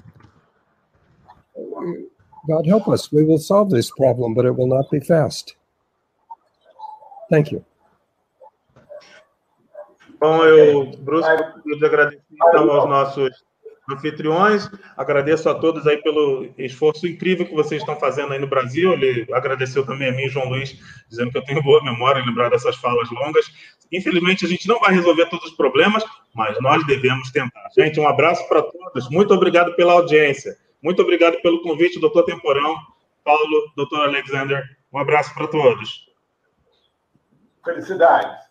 God help us, we will solve this problem, but it will not be fast. Thank you. Bom, Bruce, eu agradeço então aos nossos anfitriões, agradeço a todos aí pelo esforço incrível que vocês estão fazendo aí no Brasil. Ele agradeceu também a mim, João Luiz, dizendo que eu tenho boa memória em lembrar dessas falas longas. Infelizmente, a gente não vai resolver todos os problemas, mas nós devemos tentar. Gente, um abraço para todos. Muito obrigado pela audiência. Muito obrigado pelo convite, doutor Temporão, Paulo, doutor Alexander. Um abraço para todos. Felicidades.